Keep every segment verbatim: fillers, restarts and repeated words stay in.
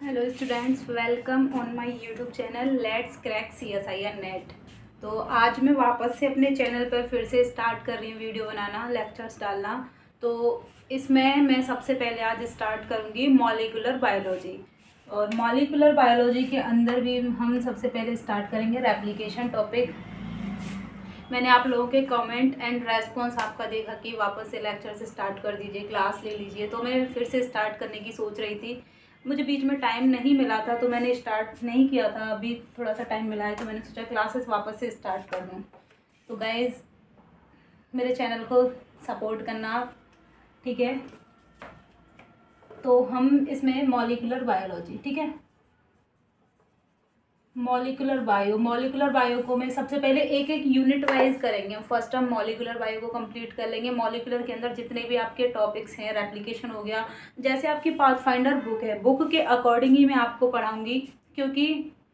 Hello students, welcome on my YouTube channel let's crack C S I R NET. तो आज मैं वापस से अपने चैनल पर फिर से स्टार्ट कर रही हूँ वीडियो बनाना, लेक्चर्स डालना। तो इसमें मैं सबसे पहले आज स्टार्ट करूँगी मॉलिक्यूलर बायोलॉजी। और मॉलिक्यूलर बायोलॉजी के अंदर भी हम सबसे पहले स्टार्ट करेंगे रेप्लिकेशन टॉपिक। मैंने आप लोगों के कमेंट एंड रेस्पॉन्स आपका देखा कि वापस से लेक्चर से स्टार्ट कर दीजिए, क्लास ले लीजिए। तो मैं फिर से स्टार्ट करने की सोच रही थी, मुझे बीच में टाइम नहीं मिला था तो मैंने स्टार्ट नहीं किया था। अभी थोड़ा सा टाइम मिला है तो मैंने सोचा क्लासेस वापस से स्टार्ट कर दूँ। तो गाइज़, मेरे चैनल को सपोर्ट करना, ठीक है। तो हम इसमें मॉलिक्यूलर बायोलॉजी, ठीक है, मॉलिक्यूलर बायो मॉलिक्यूलर बायो को मैं सबसे पहले एक एक यूनिट वाइज करेंगे। फर्स्ट हम मॉलिक्यूलर बायो को कंप्लीट कर लेंगे। मॉलिक्यूलर के अंदर जितने भी आपके टॉपिक्स हैं, रेप्लिकेशन हो गया, जैसे आपकी पाथफाइंडर बुक है, बुक के अकॉर्डिंग ही मैं आपको पढ़ाऊंगी। क्योंकि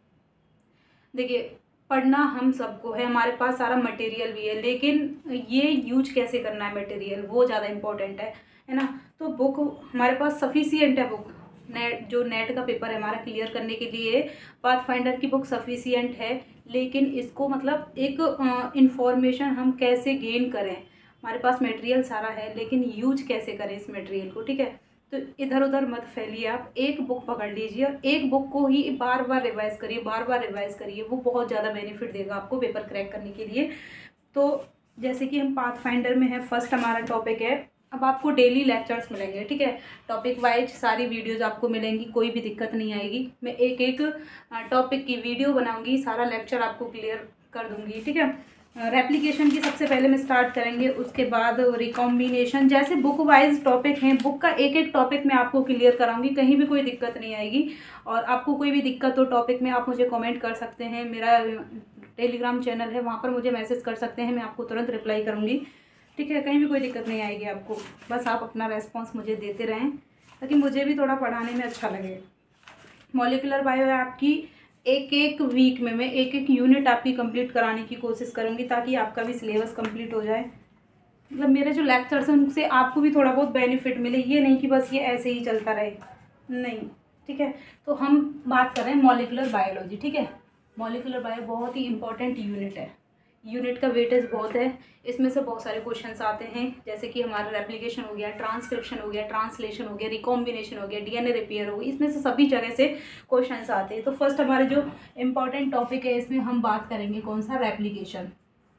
देखिए, पढ़ना हम सबको है, हमारे पास सारा मटेरियल भी है, लेकिन ये यूज कैसे करना है मटेरियल, वो ज़्यादा इंपॉर्टेंट है है ना। तो बुक हमारे पास सफिशियंट है। बुक नेट जो नेट का पेपर है हमारा क्लियर करने के लिए पाथफाइंडर की बुक सफिशियंट है, लेकिन इसको मतलब एक इंफॉर्मेशन हम कैसे गेन करें, हमारे पास मटेरियल सारा है लेकिन यूज कैसे करें इस मटेरियल को, ठीक है। तो इधर उधर मत फैलिए, आप एक बुक पकड़ लीजिए और एक बुक को ही बार बार रिवाइज करिए, बार बार रिवाइज करिए, वो बहुत ज़्यादा बेनिफिट देगा आपको पेपर क्रैक करने के लिए। तो जैसे कि हम पाथफाइंडर में है, फर्स्ट हमारा टॉपिक है। अब आपको डेली लेक्चर्स मिलेंगे, ठीक है, टॉपिक वाइज सारी वीडियोस आपको मिलेंगी, कोई भी दिक्कत नहीं आएगी। मैं एक एक टॉपिक की वीडियो बनाऊंगी, सारा लेक्चर आपको क्लियर कर दूंगी, ठीक है। रेप्लिकेशन की सबसे पहले मैं स्टार्ट करेंगे, उसके बाद रिकॉम्बिनेशन। जैसे बुक वाइज टॉपिक हैं, बुक का एक एक टॉपिक मैं आपको क्लियर कराऊंगी, कहीं भी कोई दिक्कत नहीं आएगी। और आपको कोई भी दिक्कत हो टॉपिक में, आप मुझे कमेंट कर सकते हैं। मेरा टेलीग्राम चैनल है, वहाँ पर मुझे मैसेज कर सकते हैं, मैं आपको तुरंत रिप्लाई करूँगी, ठीक है। कहीं भी कोई दिक्कत नहीं आएगी आपको, बस आप अपना रेस्पॉन्स मुझे देते रहें ताकि मुझे भी थोड़ा पढ़ाने में अच्छा लगे। मॉलिक्यूलर बायो है आपकी, एक एक वीक में मैं एक एक यूनिट आपकी कंप्लीट कराने की कोशिश करूँगी ताकि आपका भी सिलेबस कंप्लीट हो जाए। मतलब मेरे जो लेक्चर्स हैं उनसे आपको भी थोड़ा बहुत बेनिफिट मिले, ये नहीं कि बस ये ऐसे ही चलता रहे, नहीं, ठीक है। तो हम बात कर रहे हैं मॉलिक्यूलर बायोलॉजी, ठीक है। मॉलिक्यूलर बायो बहुत ही इंपॉर्टेंट यूनिट है, यूनिट का वेटेज बहुत है। इसमें से बहुत सारे क्वेश्चंस आते हैं, जैसे कि हमारा रेप्लिकेशन हो गया, ट्रांसक्रिप्शन हो गया, ट्रांसलेशन हो गया, रिकॉम्बिनेशन हो गया, डीएनए रिपेयर हो गई, इसमें से सभी जगह से क्वेश्चंस आते हैं। तो फर्स्ट हमारे जो इम्पोर्टेंट टॉपिक है इसमें हम बात करेंगे कौन सा, रेप्लिकेशन।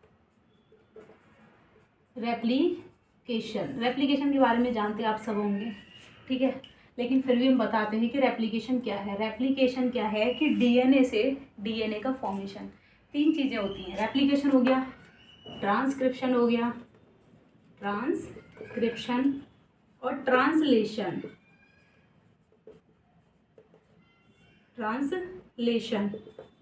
रेप्लिकेशन रेप्लिकेशन के बारे में जानते आप सब होंगे, ठीक है, लेकिन फिर भी हम बताते हैं कि रेप्लिकेशन क्या है। रेप्लिकेशन क्या है कि डीएनए से डीएनए का फॉर्मेशन, तीन चीज़ें होती हैं। रेप्लिकेशन हो गया, ट्रांसक्रिप्शन हो गया, ट्रांसक्रिप्शन और ट्रांसलेशन। ट्रांसलेशन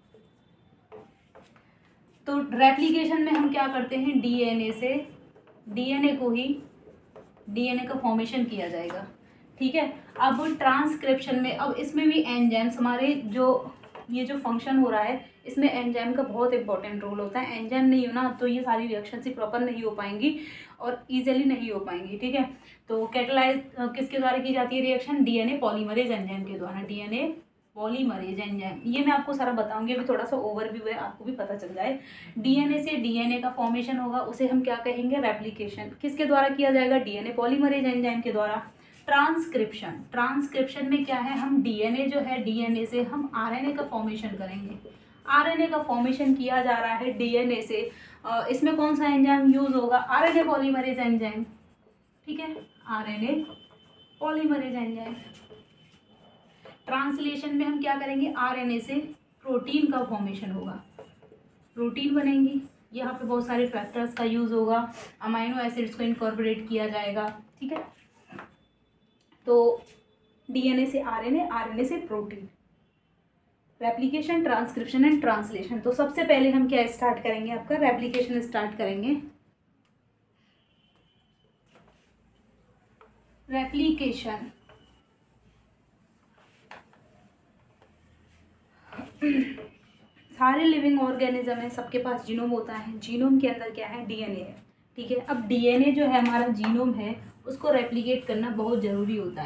तो रेप्लिकेशन में हम क्या करते हैं, डीएनए से डीएनए को ही डीएनए का फॉर्मेशन किया जाएगा, ठीक है। अब ट्रांसक्रिप्शन में, अब इसमें भी एंजाइम्स, हमारे जो ये जो फंक्शन हो रहा है इसमें एंजाइम का बहुत इंपॉर्टेंट रोल होता है। एंजाइम नहीं हो ना तो ये सारी रिएक्शन से प्रॉपर नहीं हो पाएंगी और इजीली नहीं हो पाएंगी, ठीक है। तो कैटेलाइज किसके द्वारा की जाती है रिएक्शन, डीएनए पॉलीमरेज एंजाइम के द्वारा, डीएनए पॉलीमरेज एंजाइम। ये मैं आपको सारा बताऊंगी, अभी थोड़ा सा ओवरव्यू है, आपको भी पता चल जाए। डीएनए से डीएनए का फॉर्मेशन होगा, उसे हम क्या कहेंगे, रेप्लिकेशन। किसके द्वारा किया जाएगा, डीएनए पॉलीमरेज एंजाइम के द्वारा। ट्रांसक्रिप्शन ट्रांसक्रिप्शन में क्या है, हम डीएनए जो है, डीएनए से हम आरएनए का फॉर्मेशन करेंगे। आरएनए का फॉर्मेशन किया जा रहा है डीएनए से, इसमें कौन सा एंजाइम यूज होगा, आरएनए पॉलीमरेज एंजाइम, ठीक है, आरएनए पॉलीमरेज एंजाइम। ट्रांसलेशन में हम क्या करेंगे, आरएनए से प्रोटीन का फॉर्मेशन होगा, प्रोटीन बनेंगी। यहाँ पे बहुत सारे फैक्टर्स का यूज होगा, अमाइनो एसिड्स को इनकॉर्पोरेट किया जाएगा, ठीक है। तो डीएनए से आरएनए, आरएनए से protein, replication, transcription and translation. तो सबसे पहले हम क्या स्टार्ट करेंगे, आपका रेप्लिकेशन स्टार्ट करेंगे। रेप्लिकेशन सारे लिविंग ऑर्गेनिज्म है, सबके पास जीनोम होता है, जीनोम के अंदर क्या है, डीएनए है, ठीक है। अब डीएनए जो है हमारा जीनोम है, उसको रेप्लिकेट करना बहुत ज़रूरी होता है।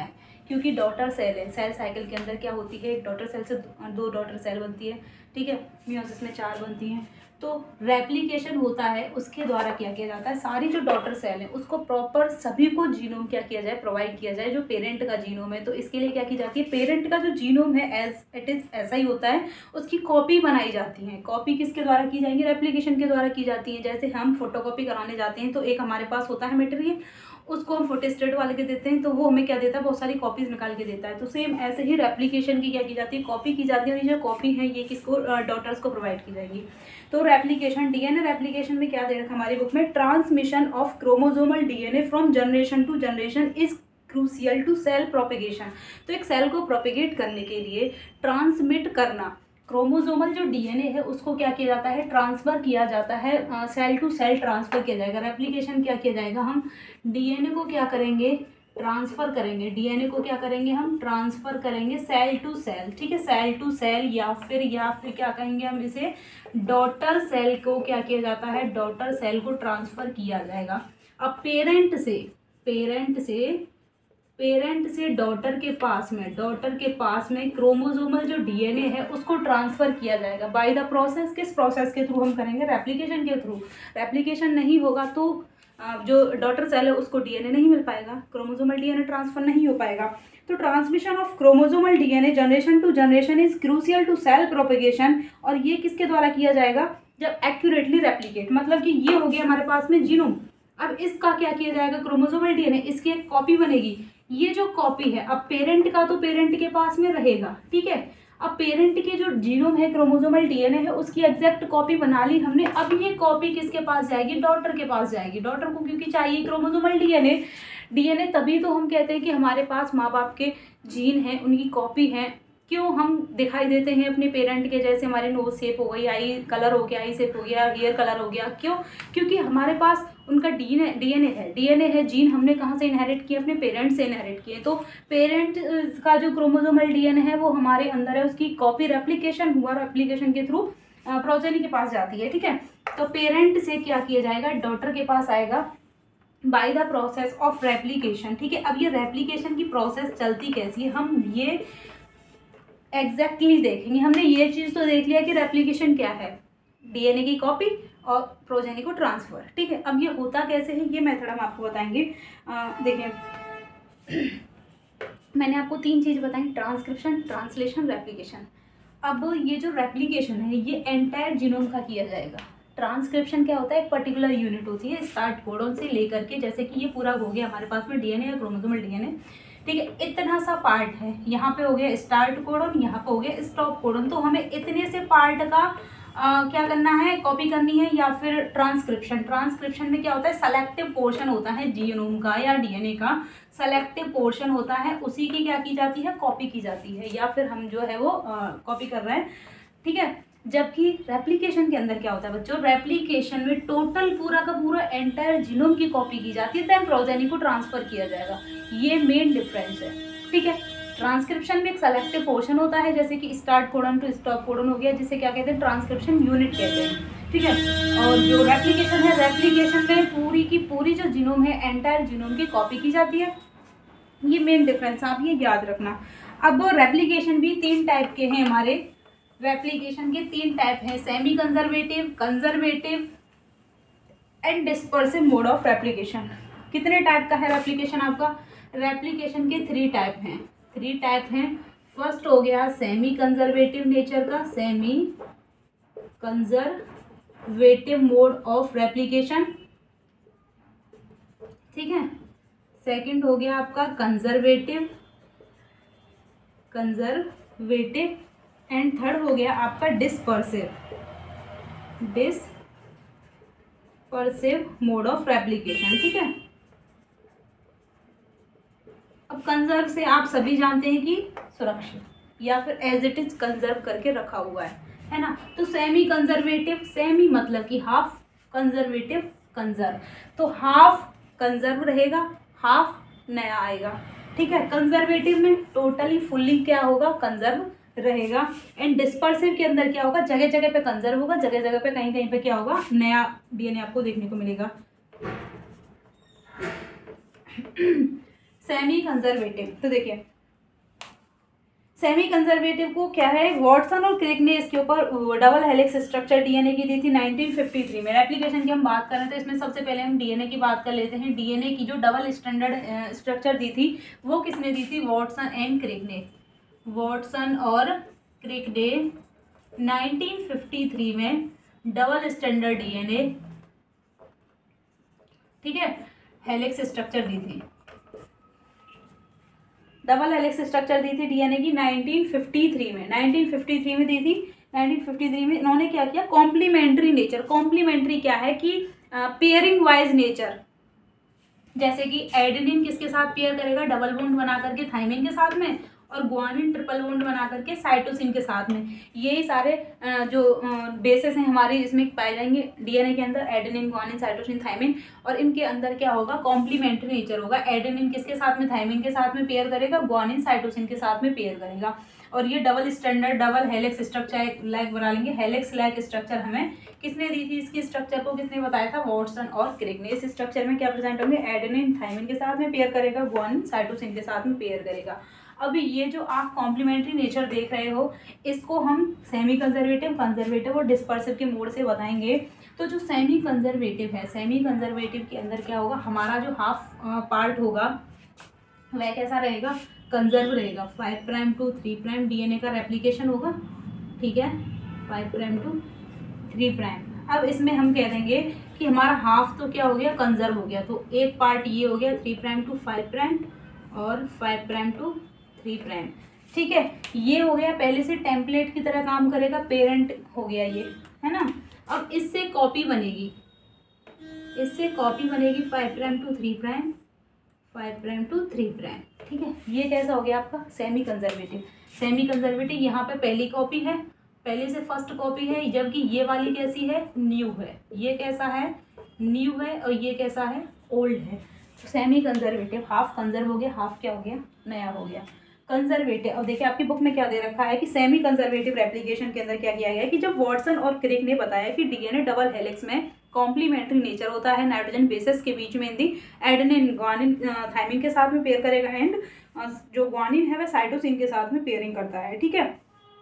क्योंकि डॉटर सेल है, सेल साइकिल के अंदर क्या होती है, एक डॉटर सेल से दो डॉटर सेल बनती है, ठीक है, मियोसिस में चार बनती हैं। तो रेप्लिकेशन होता है, उसके द्वारा क्या किया जाता है, सारी जो डॉटर सेल है उसको प्रॉपर सभी को जीनोम क्या किया जाए, प्रोवाइड किया जाए, जो पेरेंट का जीनोम है। तो इसके लिए क्या की जाती है, पेरेंट का जो जीनोम है एज इट इज़ ऐसा ही होता है, उसकी कॉपी बनाई जाती है। कॉपी किसके द्वारा की जाएंगी, रेप्लिकेशन के द्वारा की जाती है। जैसे हम फोटोकॉपी कराने जाते हैं तो एक हमारे पास होता है मटेरियल, उसको हम फोटोस्टेट वाले के देते हैं तो वो हमें क्या देता है, बहुत सारी कॉपीज निकाल के देता है। तो सेम ऐसे ही रेप्लिकेशन की क्या की जाती है, कॉपी की जाती है, और ये जो कॉपी है ये किसको, डॉटर्स को प्रोवाइड की जाएगी। तो रेप्लिकेशन, डीएनए रेप्लिकेशन में क्या दे रखा हमारी बुक में, transmission of chromosomal DNA from generation to generation is crucial to cell propagation. तो एक सेल को प्रोपेगेट करने के लिए ट्रांसमिट करना, क्रोमोसोमल जो डीएनए है उसको क्या किया जाता है, ट्रांसफ़र किया जाता है, सेल टू सेल ट्रांसफ़र किया जाएगा। रेप्लिकेशन क्या किया जाएगा, हम डीएनए को क्या करेंगे, ट्रांसफ़र करेंगे, डीएनए को क्या करेंगे, हम ट्रांसफ़र करेंगे सेल टू सेल, ठीक है, सेल टू सेल, या फिर या फिर क्या कहेंगे हम इसे, डॉटर सेल को क्या किया जाता है, डॉटर सेल को ट्रांसफ़र किया जाएगा। अब पेरेंट से पेरेंट से पेरेंट से डॉटर के पास में डॉटर के पास में क्रोमोसोमल जो डीएनए है उसको ट्रांसफ़र किया जाएगा बाय द प्रोसेस। किस प्रोसेस के थ्रू हम करेंगे, रेप्लिकेशन के थ्रू। रेप्लिकेशन नहीं होगा तो जो डॉटर सेल है उसको डीएनए नहीं मिल पाएगा, क्रोमोसोमल डीएनए ट्रांसफ़र नहीं हो पाएगा। तो transmission of chromosomal DNA generation to generation is crucial to cell propagation. और ये किसके द्वारा किया जाएगा, जब एक्यूरेटली रेप्लिकेट, मतलब कि ये हो गया हमारे पास में जीनोम। अब इसका क्या किया जाएगा, क्रोमोसोमल डीएनए, इसकी एक कॉपी बनेगी। ये जो कॉपी है, अब पेरेंट का तो पेरेंट के पास में रहेगा, ठीक है। अब पेरेंट के जो जीनोम है, क्रोमोसोमल डीएनए है, उसकी एग्जैक्ट कॉपी बना ली हमने। अब ये कॉपी किसके पास जाएगी, डॉटर के पास जाएगी। डॉटर को क्योंकि चाहिए क्रोमोसोमल डीएनए, डीएनए तभी तो हम कहते हैं कि हमारे पास माँ बाप के जीन हैं, उनकी कॉपी है। क्यों हम दिखाई देते हैं अपने पेरेंट के, जैसे हमारी नोज शेप हो गई, आई कलर हो गया, आई शेप हो गया, हेयर कलर हो गया, क्यों, क्योंकि हमारे पास उनका डीएनए डीएनए है डीएनए है जीन हमने कहाँ से इनहेरिट किए, अपने पेरेंट्स से इनहेरिट किए। तो पेरेंट का जो क्रोमोसोमल डीएनए है वो हमारे अंदर है, उसकी कॉपी रेप्लिकेशन हुआ, रेप्लिकेशन के थ्रू प्रोजेनी के पास जाती है, ठीक है। तो पेरेंट से क्या किया जाएगा, डॉटर के पास आएगा by the process of replication, ठीक है। अब ये रेप्लिकेशन की प्रोसेस चलती कैसी है, हम ये एग्जैक्टली exactly देखेंगे। हमने ये चीज़ तो देख लिया कि रेप्लिकेशन क्या है, डीएनए की कॉपी और प्रोजेनी को ट्रांसफ़र, ठीक है। अब ये होता कैसे है, ये मेथड हम आपको बताएंगे। देखिए मैंने आपको तीन चीज़ बताई, ट्रांसक्रिप्शन, ट्रांसलेशन, रेप्लिकेशन। अब ये जो रेप्लिकेशन है ये एंटायर जीनोम का किया जाएगा। ट्रांसक्रिप्शन क्या होता है, एक पर्टिकुलर यूनिट होती है स्टार्ट कोडन से लेकर के, जैसे कि ये पूरा हो गया हमारे पास में डीएनए या क्रोमोसोमल डीएनए, ठीक है। इतना सा पार्ट है, यहाँ पे हो गया स्टार्ट कोडन, यहाँ पे हो गया स्टॉप कोडन। तो हमें इतने से पार्ट का आ, क्या करना है, कॉपी करनी है, या फिर ट्रांसक्रिप्शन। ट्रांसक्रिप्शन में क्या होता है, सेलेक्टिव पोर्शन होता है जीनोम का या डीएनए का, सेलेक्टिव पोर्शन होता है, उसी की क्या की जाती है, कॉपी की जाती है, या फिर हम जो है वो कॉपी कर रहे हैं, ठीक है। जबकि रेप्लिकेशन के अंदर क्या होता है बच्चों, रेप्लिकेशन में टोटल पूरा का पूरा एंटायर जीनोम की कॉपी की जाती है, देन प्रोजेनी को ट्रांसफर किया जाएगा। ये मेन डिफरेंस है, ठीक है। ट्रांसक्रिप्शन में एक सेलेक्टिव पोर्शन होता है, जैसे कि start codon to stop codon हो गया, जिसे क्या कहते हैं, ट्रांसक्रिप्शन यूनिट कहते हैं, ठीक है। और जो रेप्लिकेशन है, रेप्लिकेशन में पूरी की पूरी जो जीनोम है, एंटायर जीनोम की कॉपी की जाती है। ये मेन डिफरेंस, आप ये याद रखना। अब रेप्लिकेशन भी तीन टाइप के हैं हमारे, रेप्लिकेशन के तीन टाइप हैं, semi conservative, conservative and dispersive mode of replication. कितने टाइप का है रेप्लिकेशन आपका, रेप्लिकेशन के थ्री टाइप हैं, थ्री टाइप हैं। फर्स्ट हो गया सेमी कंजर्वेटिव नेचर का, semi conservative mode of replication, ठीक है। सेकंड हो गया आपका कंजर्वेटिव कंजर्वेटिव एंड थर्ड हो गया आपका dispersive dispersive mode of replication, ठीक है। अब कंजर्व से आप सभी जानते हैं कि सुरक्षित, या फिर एज इट इज कंजर्व करके रखा हुआ है, है ना। तो सेमी कंजर्वेटिव, सेमी मतलब कि हाफ, कंजर्वेटिव कंजर्व, तो हाफ कंजर्व रहेगा, हाफ नया आएगा, ठीक है। कंजर्वेटिव में टोटली फुल्ली क्या होगा, कंजर्व रहेगा। एंड डिस्पर्सिव के अंदर क्या होगा, जगह जगह पे कंजर्व होगा, जगह जगह पे कहीं कहीं पे क्या होगा, नया डीएनए आपको देखने को मिलेगा। सेमी कंजर्वेटिव, तो देखिए सेमी कंजर्वेटिव को क्या है, वॉटसन और क्रिक ने इसके ऊपर डबल हेलिक्स स्ट्रक्चर डीएनए की दी थी नाइनटीन फिफ्टी थ्री में। एप्लीकेशन की हम बात करें तो इसमें सबसे पहले हम डीएनए की बात कर लेते हैं। डीएनए की जो डबल स्टैंडर्ड स्ट्रक्चर दी थी वो किसने दी थी, वॉटसन एंड क्रिक ने। वॉटसन और क्रिक ने नाइनटीन फिफ्टी थ्री में डबल स्टैंडर्ड डीएनए, ठीक है, हेलिक्स स्ट्रक्चर दी थी, डबल हेलिक्स स्ट्रक्चर दी थी डीएनए की नाइनटीन फिफ्टी थ्री में। नाइनटीन फिफ्टी थ्री में दी थी। नाइनटीन फिफ्टी थ्री में इन्होंने क्या किया, कॉम्प्लीमेंट्री नेचर। कॉम्प्लीमेंट्री क्या है कि पेयरिंग वाइज नेचर, जैसे कि एडेनिन किसके साथ पेयर करेगा, डबल बॉन्ड बना करके थाइमिन के साथ में, और ग्वानिन ट्रिपल बॉन्ड बना करके साइटोसिन के साथ में। यही सारे जो बेसिस हैं हमारे इसमें पाए जाएंगे डीएनए के अंदर, एडेनिन, ग्वानिन, साइटोसिन, थाइमिन। और इनके अंदर क्या होगा, कॉम्प्लीमेंट्री नेचर होगा। एडेनिन किसके साथ में, थाइमिन के साथ में पेयर करेगा, ग्वानिन साइटोसिन के साथ में पेयर करेगा। और ये double standard double helix structure like बना लेंगे। हेलिक्स लाइक स्ट्रक्चर हमें किसने दी थी, इसकी स्ट्रक्चर को किसने बताया था, वॉटसन और क्रिक ने। इस स्ट्रक्चर में क्या प्रेजेंट होंगे, एडेनिन थाइमिन के साथ में पेयर करेगा, ग्वानिन साइटोसिन के साथ में पेयर करेगा। अभी ये जो आप कॉम्प्लीमेंट्री नेचर देख रहे हो इसको हम सेमी कंजर्वेटिव, कंजर्वेटिव और डिस्पर्सिव के मोड से बताएंगे। तो जो सेमी कंजर्वेटिव है, सेमी कंजर्वेटिव के अंदर क्या होगा, हमारा जो हाफ पार्ट होगा वह कैसा रहेगा, कंजर्व रहेगा। Five prime to three prime DNA का रेप्लिकेशन होगा, ठीक है, five prime to three prime. अब इसमें हम कह देंगे कि हमारा हाफ तो क्या हो गया, कंजर्व हो गया। तो एक पार्ट ये हो गया three prime to five prime और five prime to three prime, ठीक है। ये हो गया, पहले से टेम्पलेट की तरह काम करेगा, पेरेंट हो गया ये, है ना। अब इससे कॉपी बनेगी, इससे कॉपी बनेगी five prime to three prime, five prime to three prime, ठीक है। ये कैसा हो गया आपका सेमी कंजर्वेटिव। सेमी कंजर्वेटिव यहाँ पे पहली कॉपी है, पहले से फर्स्ट कॉपी है, जबकि ये वाली कैसी है, न्यू है। ये कैसा है, न्यू है, और ये कैसा है, ओल्ड है। तो सेमी कंजर्वेटिव, हाफ कंजर्व हो गया, हाफ क्या हो गया, नया हो गया। कंजर्वेटिव, और देखिए आपकी बुक में क्या दे रखा है कि सेमी कंजर्वेटिव रेप्लिकेशन के अंदर क्या किया गया है कि जब वॉटसन और क्रिक ने बताया कि डीएनए डबल हेलिक्स में कॉम्प्लीमेंट्री नेचर होता है, नाइट्रोजन बेसिस के बीच में दी एडेनिन ग्वानिन थाइमिन के साथ में पेयर करेगा, एंड जो ग्वानिन है वह साइटोसिन के साथ में पेयरिंग करता है, ठीक है।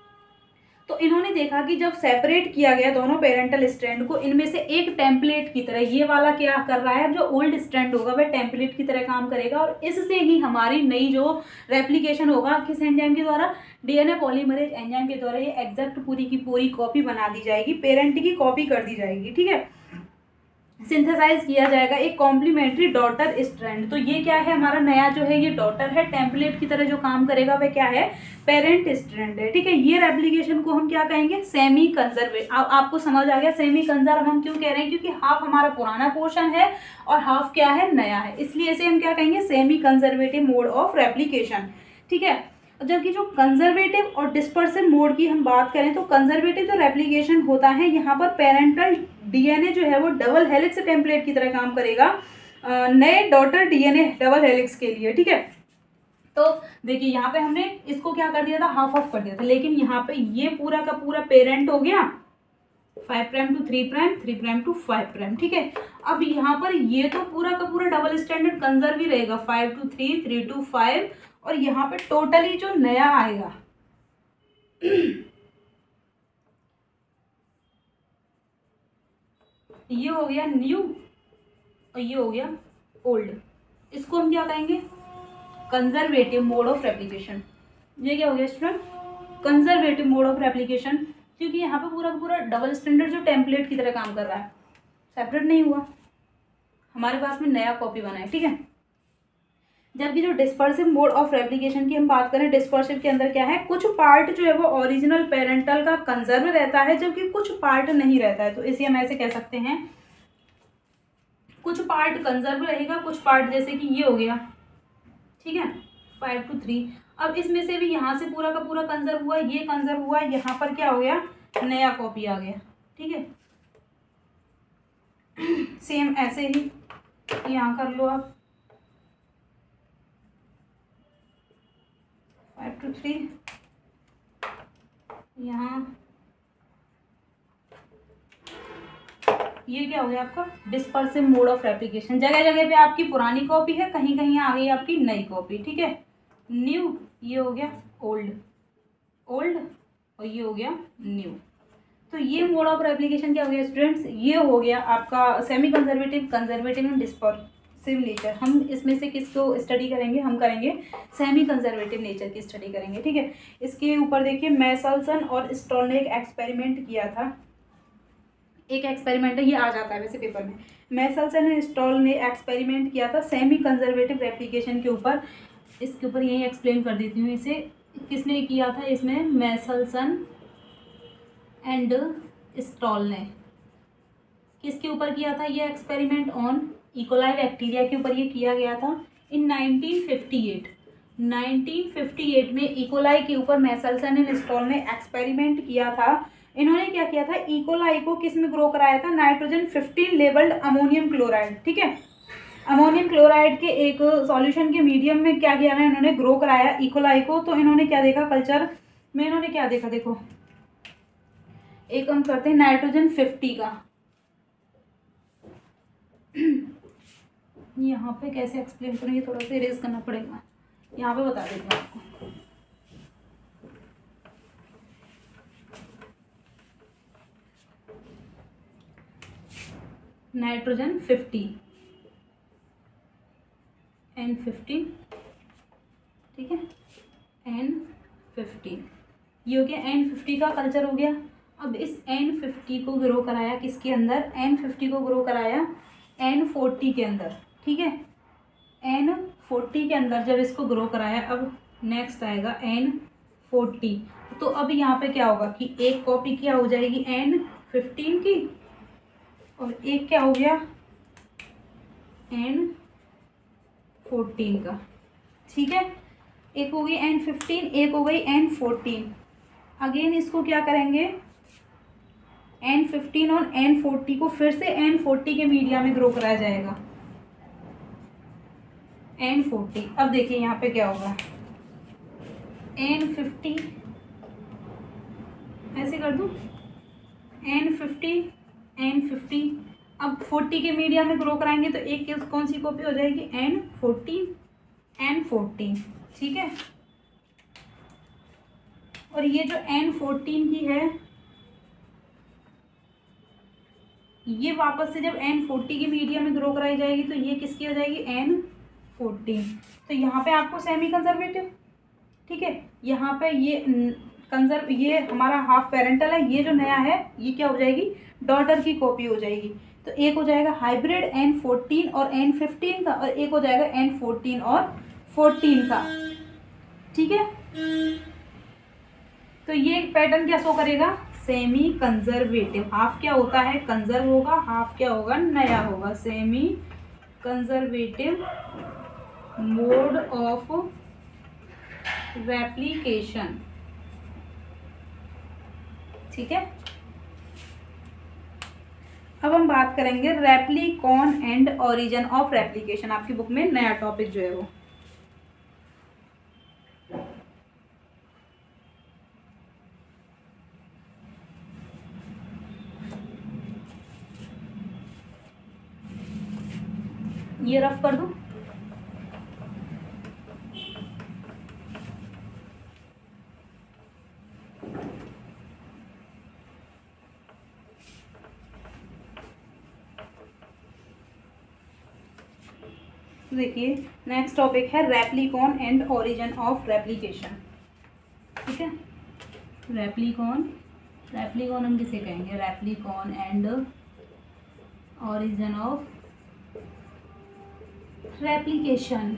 तो इन्होंने देखा कि जब सेपरेट किया गया दोनों पेरेंटल स्ट्रैंड को, इनमें से एक टेम्पलेट की तरह, ये वाला क्या कर रहा है, जो ओल्ड स्ट्रैंड होगा वह टेम्पलेट की तरह काम करेगा, और इससे ही हमारी नई जो रेप्लिकेशन होगा किस एंजाइम के द्वारा, डीएनए पॉलीमरेज एंजाइम के द्वारा, ये एग्जैक्ट पूरी की पूरी कॉपी बना दी जाएगी, पेरेंट की कॉपी कर दी जाएगी, ठीक है। सिंथेसाइज किया जाएगा एक कॉम्प्लीमेंट्री डॉटर स्ट्रैंड। तो ये क्या है, हमारा नया जो है ये डॉटर है, टेम्पलेट की तरह जो काम करेगा वह क्या है, पेरेंट स्ट्रैंड है, ठीक है। ये रेप्लिकेशन को हम क्या कहेंगे, सेमी कंजर्वेटिव। आपको समझ आ गया सेमी कंजर्व हम क्यों कह रहे हैं, क्योंकि हाफ हमारा पुराना पोर्शन है और हाफ क्या है, नया है, इसलिए इसे हम क्या कहेंगे, semi conservative mode of replication, ठीक है। जबकि जो कंजर्वेटिव और डिस्पर्सिव मोड की हम बात करें तो कंजर्वेटिव जो रेप्लिकेशन होता है यहाँ पर पेरेंटल डीएनए जो है वो डबल हेलिक्स टेम्पलेट की तरह काम करेगा नए डॉटर डीएनए डबल हेलिक्स के लिए, ठीक है। तो देखिए यहाँ पे हमने इसको क्या कर दिया था, हाफ ऑफ कर दिया था, लेकिन यहाँ पे ये पूरा का पूरा पेरेंट हो गया five prime to three prime, three prime to five prime, ठीक है। अब यहाँ पर ये तो पूरा का पूरा डबल स्टैंडर्ड कंजर्व ही रहेगा, five to three, three to five, और यहाँ पे टोटली जो नया आएगा ये हो गया न्यू और ये हो गया ओल्ड। इसको हम क्या कहेंगे, कंजर्वेटिव मोड ऑफ रेप्लिकेशन। ये क्या हो गया student, conservative mode of replication, क्योंकि यहाँ पे पूरा पूरा डबल स्टैंडर्ड जो टेम्पलेट की तरह काम कर रहा है, सेपरेट नहीं हुआ, हमारे पास में नया कॉपी बना है, ठीक है। जबकि जो डिस्पर्सिव मोड ऑफ रेप्लिकेशन की हम बात करें, डिस्पर्सिव के अंदर क्या है, कुछ पार्ट जो है वो ओरिजिनल पेरेंटल का कंजर्व रहता है, जबकि कुछ पार्ट नहीं रहता है। तो इसे हम ऐसे कह सकते हैं, कुछ पार्ट कंजर्व रहेगा, कुछ पार्ट जैसे कि ये हो गया, ठीक है, फाइव टू थ्री। अब इसमें से भी यहाँ से पूरा का पूरा कंजर्व हुआ, ये कंजर्व हुआ, यहाँ पर क्या हो गया, नया कॉपी आ गया, ठीक है। सेम ऐसे ही यहाँ कर लो आप, फाइव टू थ्री, यहाँ ये क्या हो गया आपका डिस्पर्सिव मोड ऑफ रेप्लिकेशन। जगह जगह पे आपकी पुरानी कॉपी है, कहीं कहीं आ गई आपकी नई कॉपी, ठीक है। न्यू ये हो गया ओल्ड, ओल्ड और ये हो गया न्यू। तो ये मोड ऑफ रेप्लिकेशन क्या हो गया स्टूडेंट्स, ये हो गया आपका semi conservative, conservative and dispersive nature. हम इसमें से किसको स्टडी करेंगे, हम करेंगे सेमी कंजर्वेटिव नेचर की स्टडी करेंगे, ठीक है। इसके ऊपर देखिए मैसलसन और स्टॉल ने एक एक्सपेरिमेंट किया था, एक एक्सपेरिमेंट है, ये आ जाता है वैसे पेपर में। मैसलसन एंड स्टॉल ने एक्सपेरिमेंट किया था सेमी कंजर्वेटिव रेप्लिकेशन के ऊपर। इसके ऊपर यही एक्सप्लेन कर देती हूँ इसे, किसने किया था इसमें, मैसलसन एंड स्टॉल ने किसके ऊपर किया था ये एक्सपेरिमेंट, ऑन इकोलाई बैक्टीरिया के ऊपर ये किया गया था in nineteen fifty eight. Nineteen fifty eight में इकोलाई के ऊपर मैसलसन एंड स्टॉल ने एक्सपेरिमेंट किया था। इन्होंने क्या किया था, इकोलाई को किस में ग्रो कराया था, nitrogen fifteen labelled ammonium chloride, ठीक है। अमोनियम क्लोराइड के एक सॉल्यूशन के मीडियम में क्या किया ना इन्होंने, ग्रो कराया इकोलाई को। तो इन्होंने क्या देखा, कल्चर में इन्होंने क्या देखा, देखो एक हम करते हैं नाइट्रोजन फिफ्टी का, यहाँ पे कैसे एक्सप्लेन करेंगे, थोड़ा सा इरेज करना पड़ेगा, यहाँ पे बता देती हूँ आपको। नाइट्रोजन फिफ्टी एन फिफ्टीन, ठीक है, एन फिफ्टीन, ये हो गया एन फिफ्टी का कल्चर हो गया। अब इस एन फिफ्टी को ग्रो कराया किसके अंदर, एन फिफ्टी को ग्रो कराया एन फोर्टी के अंदर, ठीक है। एन फोर्टी के अंदर जब इसको ग्रो कराया, अब नेक्स्ट आएगा एन फोर्टी। तो अब यहाँ पे क्या होगा कि एक कॉपी क्या हो जाएगी एन फिफ्टीन की, और एक क्या हो गया एन फोर्टीन का, ठीक है। एक हो गई एन फिफ्टीन, एक हो गई एन फोर्टीन। अगेन इसको क्या करेंगे, एन फिफ्टीन और एन फोर्टी को फिर से एन फोर्टी के मीडिया में ग्रो कराया जाएगा, एन फोर्टी। अब देखिए यहाँ पे क्या होगा, एन फिफ्टी ऐसे कर दूँ, एन फिफ्टी एन फिफ्टी, अब फोर्टी के मीडिया में ग्रो कराएंगे तो एक कौन सी कॉपी हो जाएगी, एन फोर्टीन, एन फोर्टीन, ठीक है। और ये जो एन फोर्टीन की है, ये वापस से जब एन फोर्टी के मीडिया में ग्रो कराई जाएगी तो ये किसकी हो जाएगी, एन फोर्टीन। तो यहाँ पे आपको सेमी कंजर्वेटिव, ठीक है, यहाँ पे ये कंजर्व, ये हमारा हाफ पेरेंटल है, ये जो नया है ये क्या हो जाएगी, डॉटर की कॉपी हो जाएगी। तो एक हो जाएगा हाइब्रिड एन फोर्टीन और एन फिफ्टीन का, और एक हो जाएगा एन फोर्टीन और फोर्टीन का, ठीक है। तो ये पैटर्न क्या शो करेगा, सेमी कंजर्वेटिव। हाफ क्या होता है, कंजर्व होगा, हाफ क्या होगा, नया होगा। Semi conservative mode of replication, ठीक है। अब हम बात करेंगे replicon and origin of replication. आपकी बुक में नया टॉपिक जो है वो, ये रफ कर दूं, देखिए नेक्स्ट टॉपिक है replicon and origin of replication, ठीक है। रेप्लिकॉन, रेप्लिकॉन हम किसे कहेंगे, replicon and origin of replication.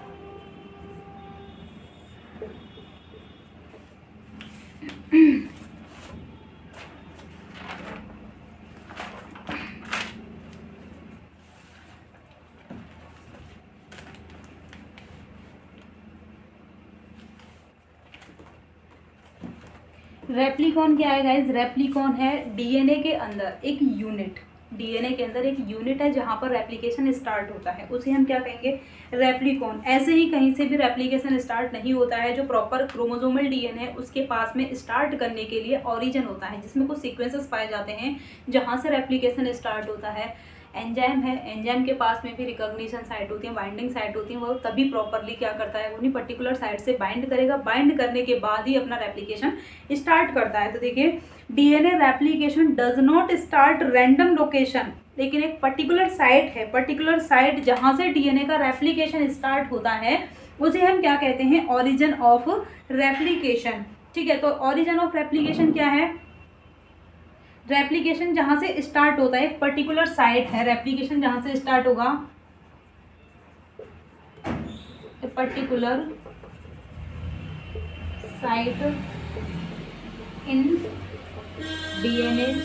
Replicon क्या है गाइज, रेप्लिकॉन है डीएनए के अंदर एक यूनिट, डीएनए के अंदर एक यूनिट है जहाँ पर रेप्लिकेशन स्टार्ट होता है, उसे हम क्या कहेंगे, रेप्लिकॉन। ऐसे ही कहीं से भी रेप्लिकेशन स्टार्ट नहीं होता है, जो प्रॉपर क्रोमोसोमल डीएनए है उसके पास में स्टार्ट करने के लिए ओरिजिन होता है, जिसमें कुछ सीक्वेंसेस पाए जाते हैं जहाँ से रेप्लिकेशन स्टार्ट होता है। एंजाइम है, एंजाइम के पास में भी रिकॉग्निशन साइट होती है, बाइंडिंग साइट होती है, वो तभी प्रॉपरली क्या करता है, उन्हीं पर्टिकुलर साइट से बाइंड करेगा, बाइंड करने के बाद ही अपना रेप्लिकेशन स्टार्ट करता है। तो देखिए DNA replication does not start random location, लेकिन एक पर्टिकुलर साइट है, पर्टिकुलर साइट जहाँ से डीएनए का रेप्लिकेशन स्टार्ट होता है उसे हम क्या कहते हैं, ओरिजिन ऑफ रेप्लिकेशन। ठीक है, तो ओरिजिन ऑफ रेप्लिकेशन क्या है, रेप्लिकेशन जहाँ से स्टार्ट होता है, एक पर्टिकुलर साइट है, रेप्लिकेशन जहाँ से स्टार्ट होगा, particular site in DNA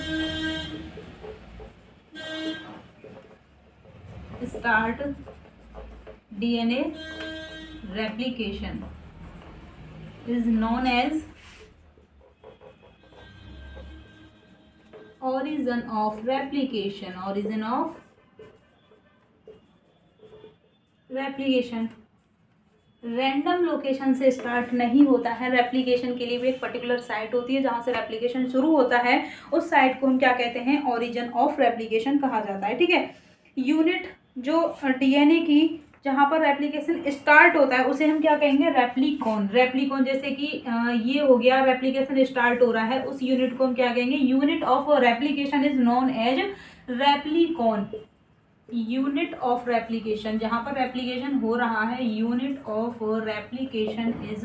start DNA replication is known as origin of replication, origin of replication। Random location से स्टार्ट नहीं होता है, रेप्लिकेशन के लिए भी एक पर्टिकुलर साइट होती है जहाँ से रेप्लिकेशन शुरू होता है, उस साइट को हम क्या कहते हैं, ओरिजिन ऑफ रेप्लिकेशन कहा जाता है। ठीक है, यूनिट जो डीएनए की जहाँ पर रेप्लिकेशन स्टार्ट होता है उसे हम क्या कहेंगे, रेप्लिकॉन। रेप्लिकॉन जैसे कि ये हो गया, रेप्लिकेशन स्टार्ट हो रहा है, उस यूनिट को हम क्या कहेंगे, unit of replication is known as replicon. Unit of replication, जहाँ पर रेप्लिकेशन हो रहा है, unit of replication is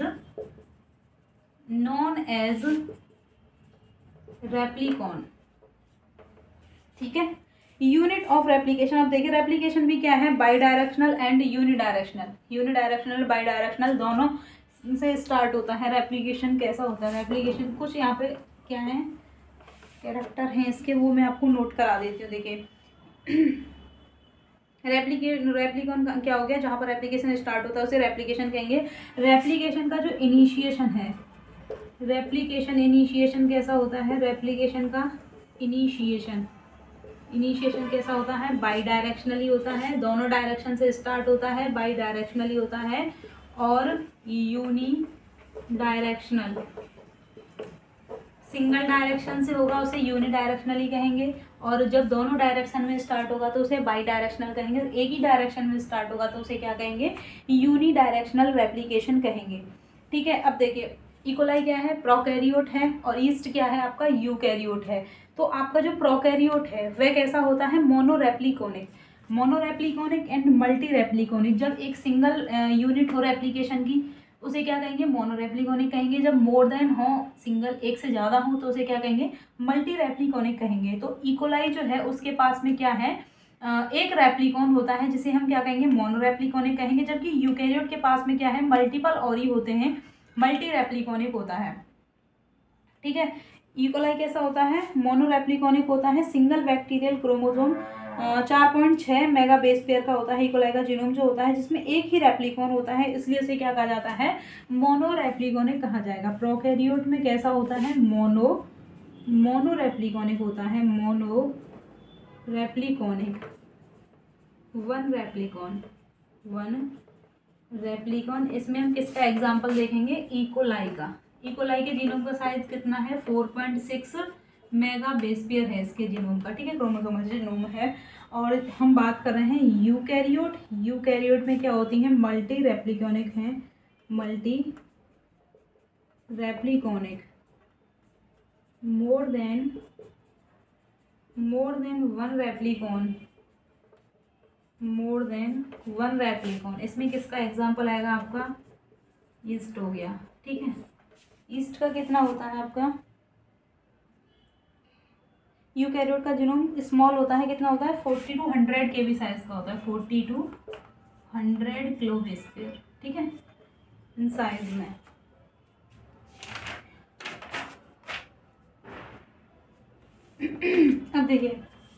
known as replicon. ठीक है, यूनिट ऑफ रेप्लिकेशन। अब देखिए रेप्लिकेशन भी क्या है, bidirectional and unidirectional. Unidirectional bidirectional दोनों से स्टार्ट होता है। रेप्लिकेशन कैसा होता है, रेप्लिकेशन कुछ यहाँ पे क्या है, कैरेक्टर हैं इसके, वो मैं आपको नोट करा देती हूँ। देखिए रेप्लिके रेप्लिकॉन का क्या हो गया, जहाँ पर रेप्लिकेशन स्टार्ट होता है उसे रेप्लिकेशन कहेंगे। रेप्लिकेशन का जो इनिशिएशन है, रेप्लिकेशन इनिशिएशन कैसा होता है, रेप्लिकेशन का इनिशिएशन इनिशिएशन कैसा होता है, बाई डायरेक्शनली होता है, दोनों डायरेक्शन से स्टार्ट होता है, बाई डायरेक्शनली होता है, और यूनी डायरेक्शनल। सिंगल डायरेक्शन से होगा उसे यूनी डायरेक्शनली कहेंगे, और जब दोनों डायरेक्शन में स्टार्ट होगा तो उसे बाई डायरेक्शनल कहेंगे। एक ही डायरेक्शन में स्टार्ट होगा तो उसे क्या कहेंगे, यूनी डायरेक्शनल रेप्लिकेशन कहेंगे। ठीक है, अब देखिए इकोलाई क्या है, प्रोकैरियोट है, और ईस्ट क्या है आपका, यूकैरियोट है। तो आपका जो प्रोकैरियोट है वह कैसा होता है, मोनोरेप्लिकोनिक। मोनोरेप्लिकोनिक एंड मल्टी रेप्लिकोनिक। जब एक सिंगल यूनिट हो रेप्लिकेशन की उसे क्या कहेंगे, मोनोरेप्लिकोनिक कहेंगे। जब मोर देन हो, सिंगल एक से ज़्यादा हो, तो उसे क्या कहेंगे, मल्टी रेप्लिकोनिक कहेंगे। तो इकोलाई जो है उसके पास में क्या है, एक रेप्लिकॉन होता है जिसे हम क्या कहेंगे, मोनोरेप्लिकोनिक कहेंगे। जबकि यूकैरियोट के पास में क्या है, मल्टीपल ओरी होते हैं, मल्टी रेप्लिकोनिक होता है। ठीक है, इकोलाई कैसा होता है, मोनोरेप्लिकोनिक होता है। सिंगल बैक्टीरियल क्रोमोसोम चार पॉइंट छः मेगा बेस पेयर का होता है इकोलाई का जीनोम जो होता है, जिसमें एक ही रेप्लिकॉन होता है, इसलिए उसे क्या कहा जाता है, मोनोरेप्लिकोनिक कहा जाएगा। प्रोकैरियोट में कैसा होता है, मोनो मोनोरेप्लिकोनिक होता है, mono repliconic, one replicon one replicon. इसमें हम किसका एग्जाम्पल देखेंगे, इकोलाई का। इकोलाई के जीनोम का साइज कितना है, four point six mega base pair है इसके जीनोम का। ठीक है, क्रोमोसोमल जीनोम है। और हम बात कर रहे हैं यूकैरियोट। यूकैरियोट में क्या होती हैं, मल्टी रेप्लिकोनिक हैं, multi repliconic, more than more than one replicon more than one replicon. इसमें किसका एग्जाम्पल आएगा आपका, ईस्ट हो गया। ठीक है, ईस्ट का कितना होता है आपका, यूकैरियोट का जीनोम स्मॉल होता है, कितना होता है, forty two hundred K B size का होता है, forty two hundred kilo base pair. ठीक है, इन साइज में। अब देखिए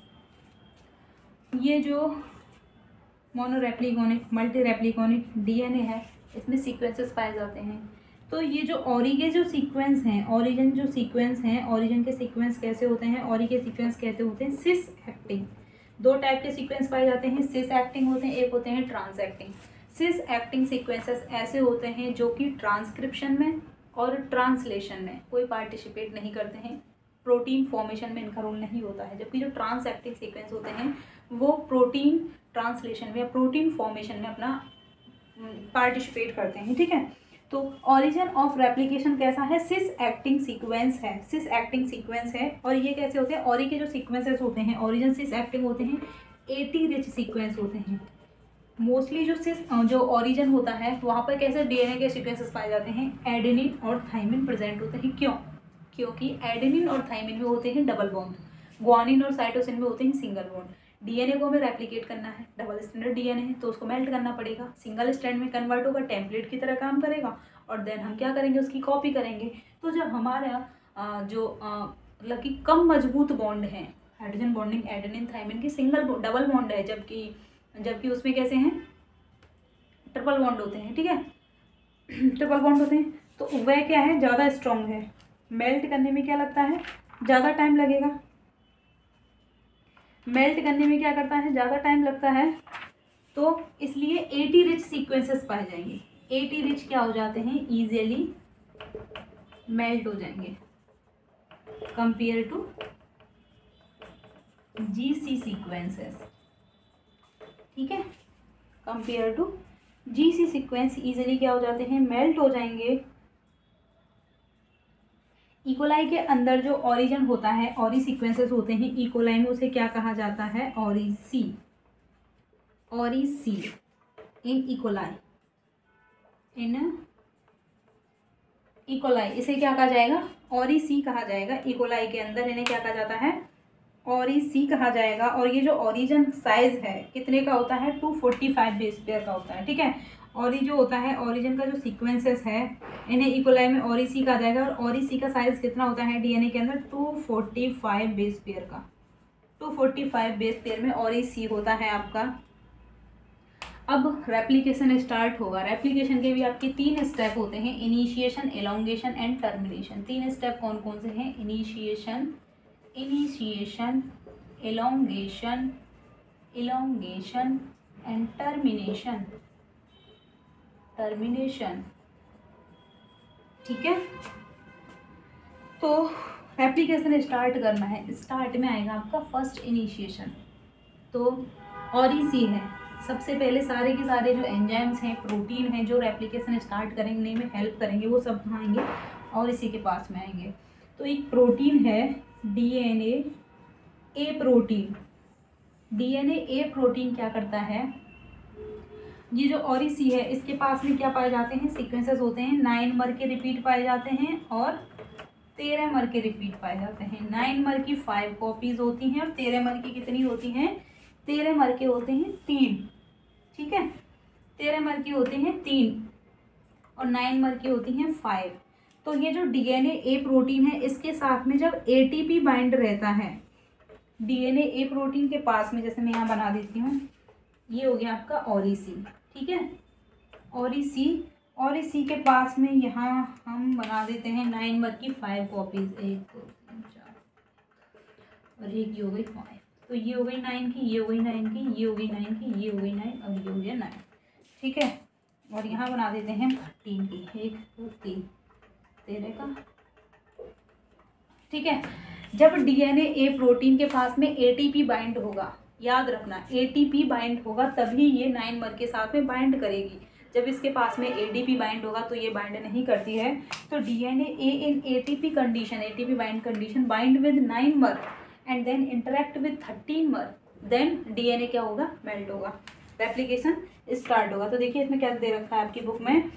ये जो मोनोरेप्लिकोनिक मल्टी रेप्लिकोनिक डीएनए है, इसमें सीक्वेंसेस पाए जाते हैं। तो ये जो ऑरी के जो सीक्वेंस हैं, ओरिजिन जो सीक्वेंस हैं, ओरिजिन के सीक्वेंस कैसे होते हैं, ऑरी के सीक्वेंस कहते होते हैं सिस एक्टिंग। दो टाइप के सीक्वेंस पाए जाते हैं, सिस एक्टिंग होते हैं, एक होते हैं trans acting. Cis acting sequences ऐसे होते हैं जो कि ट्रांसक्रिप्शन में और ट्रांसलेशन में कोई पार्टिसिपेट नहीं करते हैं, प्रोटीन फॉर्मेशन में इनका रोल नहीं होता है। जबकि जो ट्रांस एक्टिंग सीक्वेंस होते हैं वो प्रोटीन ट्रांसलेशन में या प्रोटीन फॉर्मेशन में अपना पार्टिसिपेट करते हैं, ठीक है। तो ओरिजिन ऑफ रेप्लिकेशन कैसा है, सिस एक्टिंग सीक्वेंस है, सिस एक्टिंग सीक्वेंस है। और ये कैसे होते हैं, ओरी के जो सीक्वेंसेस होते हैं ओरिजिन सिस एक्टिंग होते हैं, एटी रिच सीक्वेंस होते हैं। मोस्टली जो सिस जो ओरिजिन होता है वहाँ पर कैसे डीएनए के सीक्वेंसेस पाए जाते हैं, एडेनिन और थाइमिन प्रेजेंट होते हैं। क्यों, क्योंकि एडेनिन और थाइमिन में होते हैं डबल बॉन्ड, ग्वानिन और साइटोसिन में होते हैं सिंगल बॉन्ड। डीएनए को हमें रेप्लिकेट करना है, डबल स्टैंडर्ड डीएनए है तो उसको मेल्ट करना पड़ेगा, सिंगल स्ट्रैंड में कन्वर्ट होगा, टेम्पलेट की तरह काम करेगा और देन हम क्या करेंगे, उसकी कॉपी करेंगे। तो जब हमारा जो मतलब कि कम मजबूत बॉन्ड है, हाइड्रोजन बॉन्डिंग एडेनिन थाइमिन की सिंगल डबल बॉन्ड है, जबकि जबकि उसमें कैसे हैं, ट्रिपल बॉन्ड होते हैं, ठीक है, ट्रिपल बॉन्ड होते हैं। तो वह क्या है, ज़्यादा स्ट्रॉन्ग है, मेल्ट करने में क्या लगता है, ज़्यादा टाइम लगेगा, मेल्ट करने में क्या करता है, ज़्यादा टाइम लगता है। तो इसलिए एटी रिच सीक्वेंसेस पाए जाएंगे। एटी रिच क्या हो जाते हैं, इजीली मेल्ट हो जाएंगे कंपेयर टू जीसी सीक्वेंसेस, ठीक है, compare to GC sequence easily क्या हो जाते हैं, मेल्ट हो जाएंगे। इकोलाई के अंदर जो ओरिजिन होता है, ओरी सीक्वेंसेस होते हैं इकोलाई में, उसे क्या कहा जाता है, Odissi, Odissi in E coli, in E coli इसे क्या कहा जाएगा, ओरिसी कहा जाएगा। इकोलाई के अंदर इन्हें क्या कहा जाता है, ओरिसी कहा जाएगा। और ये जो ओरिजिन साइज है कितने का होता है, two forty five base pair का होता है, ठीक है। और ये जो होता है ओरिजिन का जो सीक्वेंसेस है इन्हें इकोलाई में ओरिसी कहा जाएगा। और ओरिसी का साइज कितना होता है डीएनए के अंदर, two forty five base pair का, two forty five base pair में ओरिसी होता है आपका। अब रेप्लिकेशन स्टार्ट होगा। रेप्लिकेशन के भी आपके तीन स्टेप होते हैं, इनिशिएशन, एलोंगेशन एंड टर्मिनेशन। तीन स्टेप कौन कौन से हैं, initiation, initiation, elongation, elongation and termination, termination, ठीक है। तो रेप्लिकेशन स्टार्ट करना है, स्टार्ट में आएगा आपका फर्स्ट इनिशिएशन। तो ओरिसी है, सबसे पहले सारे के सारे जो एंजाइम्स हैं, प्रोटीन हैं, जो रेप्लिकेशन स्टार्ट करने में हेल्प करेंगे वो सब कहाँ आएंगे, ओरिसी के पास में आएंगे। तो एक प्रोटीन है DNA A protein. DNA A protein क्या करता है, ये जो ओरिसी है इसके पास में क्या पाए जाते हैं, सीक्वेंसेस होते हैं, नाइन मर के रिपीट पाए जाते हैं और तेरह मर के रिपीट पाए जाते हैं। नाइन मर की फाइव कॉपीज होती हैं और तेरह मर की कितनी होती हैं, तेरह मर के होते हैं तीन, ठीक है, तेरह मर की होते हैं तीन और नाइन मर की होती हैं फाइव। तो ये जो डीएनए ए प्रोटीन है इसके साथ में जब एटीपी बाइंड रहता है, डीएनए ए प्रोटीन के पास में, जैसे मैं यहाँ बना देती हूँ, ये हो गया आपका ओरिसी, ठीक है, ओरिसी। ओरिसी के पास में यहाँ हम बना देते हैं नाइन मर की फाइव कॉपीज, एक दो तीन चार और एक ये हो गई फाइव। तो ये हो गई नाइन की, ये हो गई नाइन की, ये हो गई नाइन की, ये हो गई नाइन और ये हो गया नाइन, ठीक है। और यहाँ बना देते हैं थर्टीन की, एक दो तीन, तेरह का, ठीक है। जब डीएनए ए प्रोटीन के पास में एटीपी बाइंड होगा, याद रखना एटीपी बाइंड होगा तभी ये नाइन मर के साथ में बाइंड करेगी। जब इसके पास में एडीपी बाइंड होगा तो ये बाइंड नहीं करती है। तो DNA A in ATP condition, ATP bind condition, bind with nine mer and then interact with thirteen mer, then DNA क्या होगा, मेल्ट होगा, रेप्लिकेशन स्टार्ट होगा। तो देखिए इसमें क्या दे रखा है आपकी बुक में,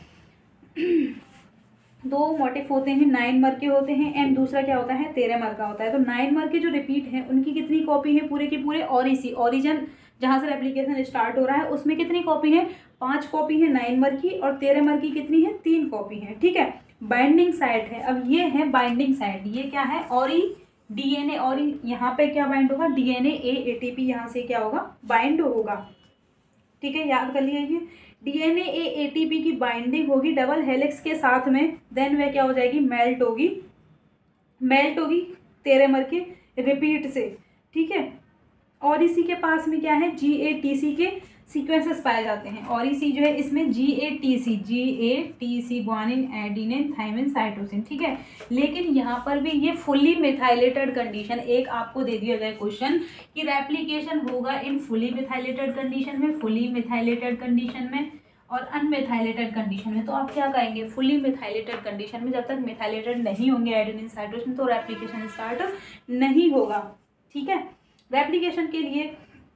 दो मोटिफ होते हैं, नाइन मर के होते हैं एंड दूसरा क्या होता है, तेरह मर का होता है। तो नाइन मर के जो रिपीट हैं उनकी कितनी कॉपी है, पूरे के पूरे ओरिसी, ओरिजिन जहाँ से रेप्लिकेशन स्टार्ट हो रहा है उसमें कितनी कॉपी है, पांच कॉपी है नाइन मर की और तेरह मर की कितनी है, तीन कॉपी है, ठीक है। बाइंडिंग साइट है, अब ये है बाइंडिंग साइट, ये क्या है, ओरी डीएनए, और यहाँ पे क्या बाइंड होगा, डीएनए ए एटीपी यहाँ से क्या होगा, बाइंड होगा, ठीक है, याद कर लिया। ये डीएनए ए एटीपी की बाइंडिंग होगी डबल हेलिक्स के साथ में, देन वह क्या हो जाएगी, मेल्ट होगी, मेल्ट होगी तेरह मर के रिपीट से, ठीक है। और इसी के पास में क्या है, जी ए टी सी के सीक्वेंसेस पाए जाते हैं। और सी जो है इसमें G A T C G A T C guanine, adenine, thymine, cytosine, ठीक है। लेकिन यहाँ पर भी ये फुली मिथाइलेटेड कंडीशन, एक आपको दे दिया जाए क्वेश्चन कि रेप्लिकेशन होगा इन फुली मिथाइलेटेड कंडीशन में, फुली मिथाइलेटेड कंडीशन में और अनमिथाइलेटेड कंडीशन में, तो आप क्या कहेंगे, फुली मिथाइलेटेड कंडीशन में जब तक मिथाइलेटेड नहीं होंगे एडेनिन साइटोसिन तो रेप्लिकेशन स्टार्ट नहीं होगा, ठीक है। रेप्लिकेशन के लिए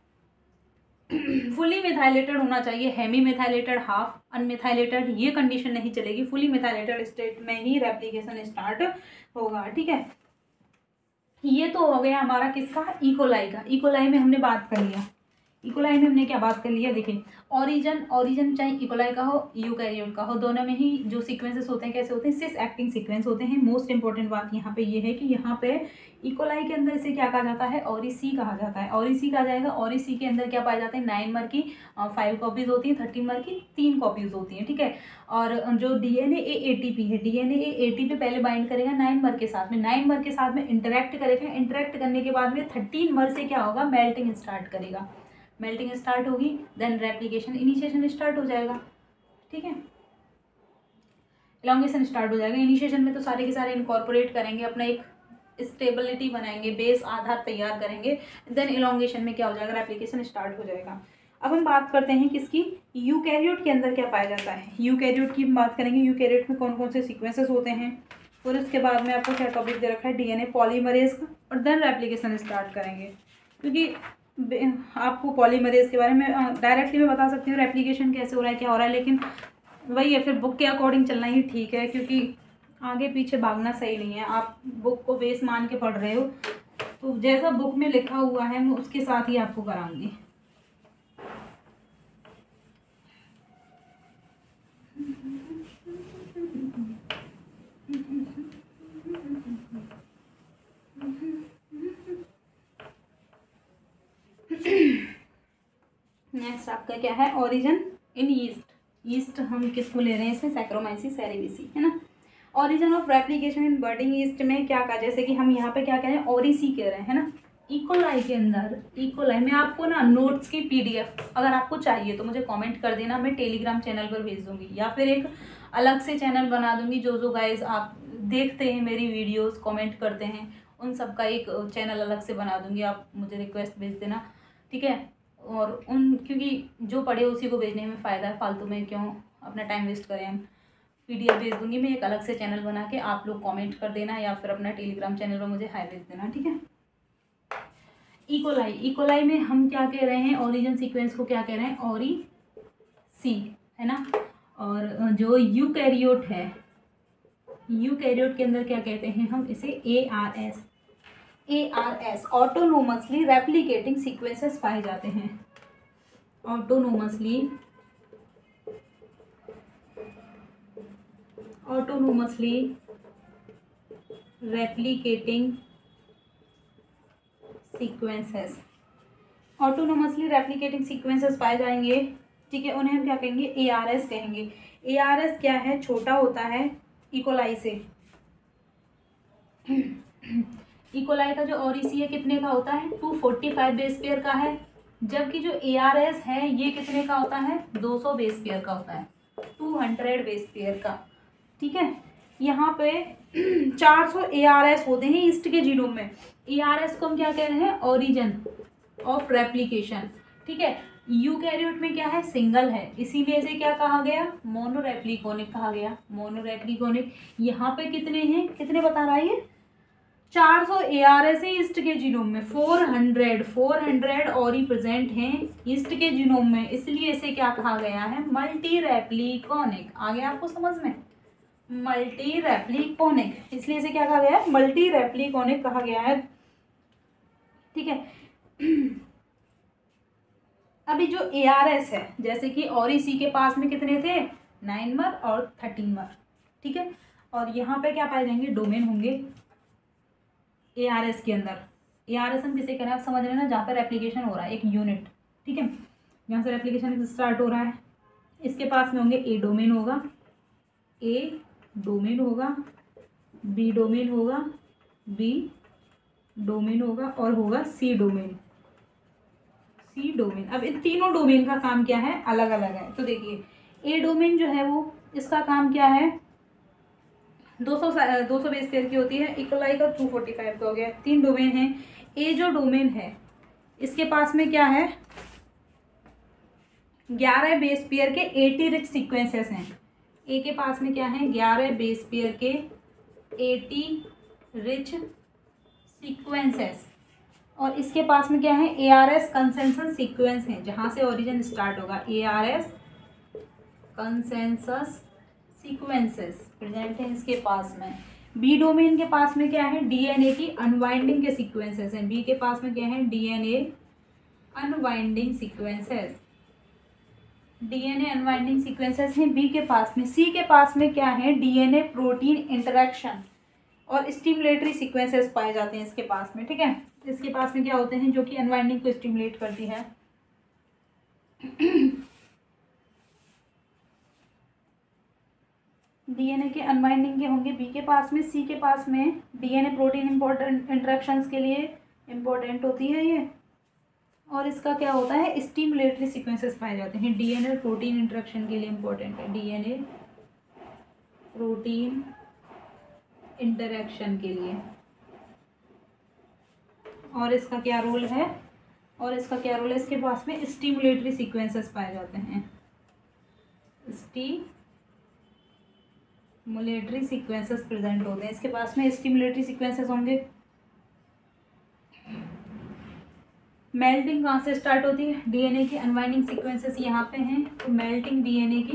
फुली मिथाइलेटेड होना चाहिए, हेमी मिथाइलेटेड, हाफ अनमिथाइलेटेड, ये कंडीशन नहीं चलेगी, फुली मिथाइलेटेड स्टेट में ही रेप्लिकेशन स्टार्ट होगा, ठीक है। ये तो हो गया हमारा किसका, इकोलाई का। इकोलाई में हमने बात कर लिया, इकोलाई में हमने क्या बात कर लिया, देखिए ओरिजिन, ओरिजिन चाहे इकोलाई का हो यूकैरियोट का हो, दोनों में ही जो सीक्वेंसेस होते हैं कैसे होते हैं, सिस एक्टिंग सीक्वेंस होते हैं। मोस्ट इंपॉर्टेंट बात यहाँ पे ये है कि यहाँ पे इकोलाई के अंदर इसे क्या कहा जाता है, ओरिसी कहा जाता है, ओरिसी कहा जाएगा। ओरिसी के अंदर क्या पाए जाते हैं, नाइन मर की फाइव कॉपीज होती हैं, थर्टीन मर की तीन कॉपीज होती हैं, ठीक है। और जो डीएनए ए एटीपी है, डीएनए ए एटीपी पहले बाइंड करेगा नाइन मर के साथ में, नाइन मर के साथ में इंटरेक्ट करेगा, इंटरेक्ट करने के बाद में थर्टीन मर से क्या होगा, मेल्टिंग स्टार्ट करेगा, मेल्टिंग स्टार्ट होगी, देन रेप्लिकेशन इनिशिएशन स्टार्ट हो जाएगा, ठीक है। इलॉन्गेशन स्टार्ट हो जाएगा। इनिशिएशन में तो सारे के सारे इनकॉर्पोरेट करेंगे, अपना एक स्टेबिलिटी बनाएंगे, बेस आधार तैयार करेंगे, देन इलॉन्गेशन में क्या हो जाएगा, रेप्लिकेशन स्टार्ट हो जाएगा। अब हम बात करते हैं किसकी, यूकैरियोट के अंदर क्या पाया जाता है। यूकैरियोट की हम बात करेंगे, यूकैरियोट में कौन कौन से सीक्वेंसेस होते हैं, और उसके बाद में आपको क्या टॉपिक दे रखा है, डीएनए पॉलीमरेज का, और देन रेप्लिकेशन स्टार्ट करेंगे। क्योंकि आपको पॉलीमरेज के बारे में डायरेक्टली मैं बता सकती हूँ रेप्लिकेशन कैसे हो रहा है, क्या हो रहा है, लेकिन वही है, फिर बुक के अकॉर्डिंग चलना ही ठीक है, क्योंकि आगे पीछे भागना सही नहीं है। आप बुक को बेस मान के पढ़ रहे हो, तो जैसा बुक में लिखा हुआ है मैं उसके साथ ही आपको कराऊंगी। नेक्स्ट आपका क्या है, ओरिजिन इन ईस्ट। ईस्ट हम किसको ले रहे हैं इसमें, सैक्रोमाइसिस सेरेविसी, है ना। Origin of replication in budding yeast में क्या कहा, जैसे कि हम यहाँ पे क्या कह रहे हैं, ओरिसी कह रहे हैं, है ना। इकोलाई के अंदर, इकोलाई में आपको ना नोट्स की पीडीएफ अगर आपको चाहिए तो मुझे कमेंट कर देना, मैं टेलीग्राम चैनल पर भेज दूंगी, या फिर एक अलग से चैनल बना दूंगी। जो जो गाइज आप देखते हैं मेरी वीडियोस, कमेंट करते हैं, उन सब का एक चैनल अलग से बना दूंगी, आप मुझे रिक्वेस्ट भेज देना, ठीक है। और उन, क्योंकि जो पढ़े उसी को भेजने में फ़ायदा है, फालतू में क्यों अपना टाइम वेस्ट करें हम। पीडीएफ भेज दूंगी मैं एक अलग से चैनल बना के, आप लोग कमेंट कर देना या फिर अपना टेलीग्राम चैनल पर मुझे हाई भेज देना, ठीक है। इकोलाई, इकोलाई में हम क्या कह रहे हैं, ओरिजिन सीक्वेंस को क्या कह रहे हैं, ओरी सी, है ना। और जो यूकैरियोट है, यूकैरियोट के अंदर क्या कहते हैं हम इसे, A R S, A R S autonomously replicating sequences पाए जाते हैं। Autonomously autonomously replicating sequences, autonomously replicating sequences पाए जाएंगे, ठीक है। उन्हें हम क्या कहेंगे, ए आर एस कहेंगे। ए आर एस क्या है, छोटा होता है इकोलाई से। इकोलाई का जो ओरिसी है कितने का होता है, two forty five base pair का है, जबकि जो ए आर एस है ये कितने का होता है, दो सौ बेस पेयर का होता है, टू हंड्रेड बेस पेयर का, ठीक है। यहाँ पे चार सौ ए आर एस होते हैं ईस्ट के जीनोम में। ए आर एस को हम क्या कह रहे हैं, ओरिजिन ऑफ रेप्लिकेशन, ठीक है। यूकैरियोट में क्या है, सिंगल है, इसीलिए इसे क्या कहा गया, मोनोरेप्लिकोनिक कहा गया, मोनोरेप्लिकोनिक। यहाँ पे कितने हैं, कितने बता रहा है ये, चार सौ ए आर एस है ईस्ट के जीनोम में, फोर हंड्रेड फोर हंड्रेड और ही प्रेजेंट हैं ईस्ट के जीनोम में, इसलिए इसे क्या कहा गया है, मल्टी रेप्लिकोनिक। आ गया आपको समझ में, मल्टी रेप्लिकोनिक, इसलिए इसे क्या कहा गया है, मल्टी रेप्लिकोनिक कहा गया है, ठीक है। अभी जो ए आर एस है, जैसे कि ओरिसी के पास में कितने थे, नाइन मर और थर्टीन मर, ठीक है। और यहाँ पे क्या पाए जाएंगे, डोमेन होंगे ए आर एस के अंदर। ए आर एस हम किसे कह रहे हैं आप समझ रहे हैं ना, जहाँ पर रेप्लिकेशन हो रहा है, एक यूनिट, ठीक है, यहाँ से रेप्लिकेशन स्टार्ट हो रहा है, इसके पास में होंगे ए डोमेन होगा, ए डोमेन होगा, बी डोमेन होगा, बी डोमेन होगा, और होगा सी डोमेन, सी डोमेन। अब इन तीनों डोमेन का काम क्या है, अलग अलग है। तो देखिए ए डोमेन जो है वो इसका काम क्या है, दो सौ दो सौ बेस पेयर की होती है, इक्वलाई का टू फोर्टी फाइव का हो गया। तीन डोमेन है। ए जो डोमेन है इसके पास में क्या है, ग्यारह बेस पेयर के एटी रिच सीक्वेंसेस हैं। ए के पास में क्या है, ग्यारह बेस पेयर के एटी रिच सीक्वेंसेस। और इसके पास में क्या है, A R S consensus sequence है, जहाँ से ओरिजिन स्टार्ट होगा। A R S consensus sequences present है इसके पास में। बी डोमेन के पास में क्या है, डीएनए की अनवाइंडिंग के सीक्वेंसेस हैं। बी के पास में क्या है, DNA unwinding sequences, DNA unwinding sequences हैं बी के पास में। सी के पास में क्या है, डीएनए प्रोटीन इंटरेक्शन और स्टिमुलेटरी सीक्वेंसेस पाए जाते हैं इसके पास में। ठीक है, इसके पास में क्या होते हैं जो कि अनवाइंडिंग को स्टिमुलेट करती है। डीएनए के अनवाइंडिंग के होंगे बी के पास में। सी के पास में डीएनए प्रोटीन इंपॉर्टेंट इंटरेक्शंस के लिए इम्पोर्टेंट होती है ये। और इसका क्या होता है, स्टिमुलेटरी सीक्वेंसेस पाए जाते हैं, डीएनए प्रोटीन इंटरेक्शन के लिए इम्पोर्टेंट है, डीएनए प्रोटीन इंटरेक्शन के लिए। और इसका क्या रोल है, और इसका क्या रोल है, इसके पास में स्टिमुलेटरी सीक्वेंसेस पाए जाते हैं, स्टिमुलेटरी सीक्वेंसेस प्रेजेंट होते हैं इसके पास में। स्टिमुलेटरी सीक्वेंसेस होंगे। मेल्टिंग कहाँ से स्टार्ट होती है, डीएनए की अनवाइंडिंग सीक्वेंसेस यहाँ पे हैं, तो मेल्टिंग डीएनए की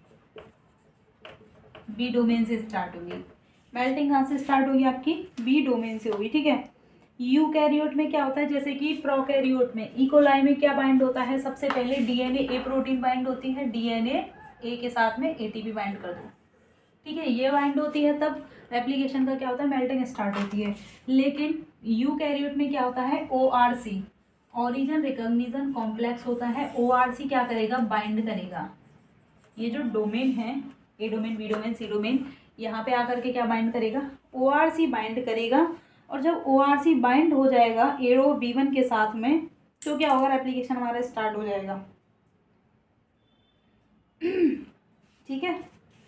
बी डोमेन से स्टार्ट होगी। मेल्टिंग कहाँ से स्टार्ट होगी, आपकी बी डोमेन से होगी। ठीक है, यूकैरियोट में क्या होता है, जैसे कि प्रोकैरियोट में, इकोलाई में क्या बाइंड होता है, सबसे पहले डीएनए ए प्रोटीन बाइंड होती है, डीएनए ए के साथ में एटीपी बाइंड कर दो। ठीक है, ये बाइंड होती है, तब रेप्लिकेशन का क्या होता है, मेल्टिंग स्टार्ट होती है। लेकिन यूकैरियोट में क्या होता है, O R C origin recognition complex होता है। ओ आर सी क्या करेगा, बाइंड करेगा। ये जो डोमेन है, A domain, B domain, C domain, यहाँ पे आकर के क्या बाइंड करेगा, ओ आर सी बाइंड करेगा। और जब ओ आर सी बाइंड हो जाएगा ए ओ बी वन के साथ में, तो क्या होगा, एप्लीकेशन हमारा स्टार्ट हो जाएगा। ठीक है,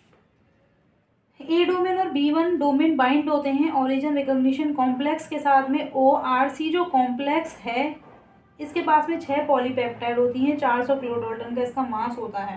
ए डोमेन और बी वन डोमेन बाइंड होते हैं ऑरिजिन रिकॉग्निशन कॉम्प्लेक्स के साथ में। ओ आर सी जो कॉम्प्लेक्स है इसके पास में छह पॉलीपेप्टाइड होती हैं, चार सौ किलोडाल्टन का इसका मास होता है।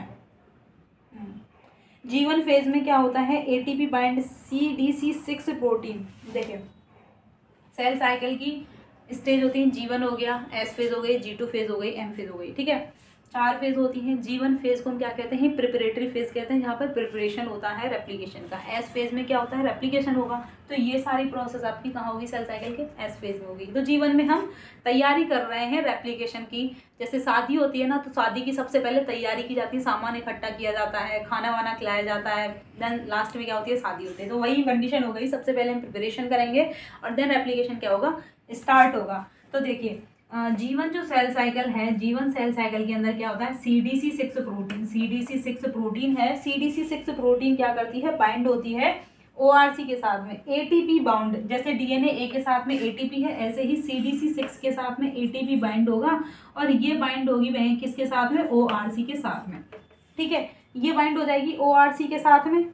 जी वन फेज में क्या होता है, ATP bind C D C six protein. देखिए सेल साइकिल की स्टेज होती है, जी वन हो गया, एस फेज हो गई, जी टू फेज हो गई, एम फेज हो गई। ठीक है, चार फेज होती हैं। जी वन फेज को हम क्या कहते हैं, प्रिपरेटरी फेज कहते हैं, जहाँ पर प्रिपरेशन होता है रेप्लिकेशन का। एस फेज में क्या होता है, रेप्लिकेशन होगा। तो ये सारी प्रोसेस आपकी कहाँ होगी, सेल साइकिल के एस फेज में होगी। तो जी वन में हम तैयारी कर रहे हैं रेप्लिकेशन की। जैसे शादी होती है ना, तो शादी की सबसे पहले तैयारी की जाती है, सामान इकट्ठा किया जाता है, खाना वाना खिलाया जाता है, देन लास्ट में क्या होती है, शादी होती है। तो वही कंडीशन हो गई, सबसे पहले हम प्रिपरेशन करेंगे और देन रेप्लिकेशन क्या होगा, स्टार्ट होगा। तो देखिए जीवन जो सेल साइकिल है, जीवन सेल साइकिल के अंदर क्या होता है, C D C six protein, C D C six protein है। C D C six protein क्या करती है, बाइंड होती है ओ आर सी के साथ में, एटीपी बाउंड। जैसे डीएनए ए के साथ में एटीपी है, ऐसे ही सी डी सी सिक्स के साथ में एटीपी बाइंड होगा। और ये बाइंड होगी वह किसके साथ में, ओ आर सी के साथ में। ठीक है, ये बाइंड हो जाएगी ओ आर सी के साथ में।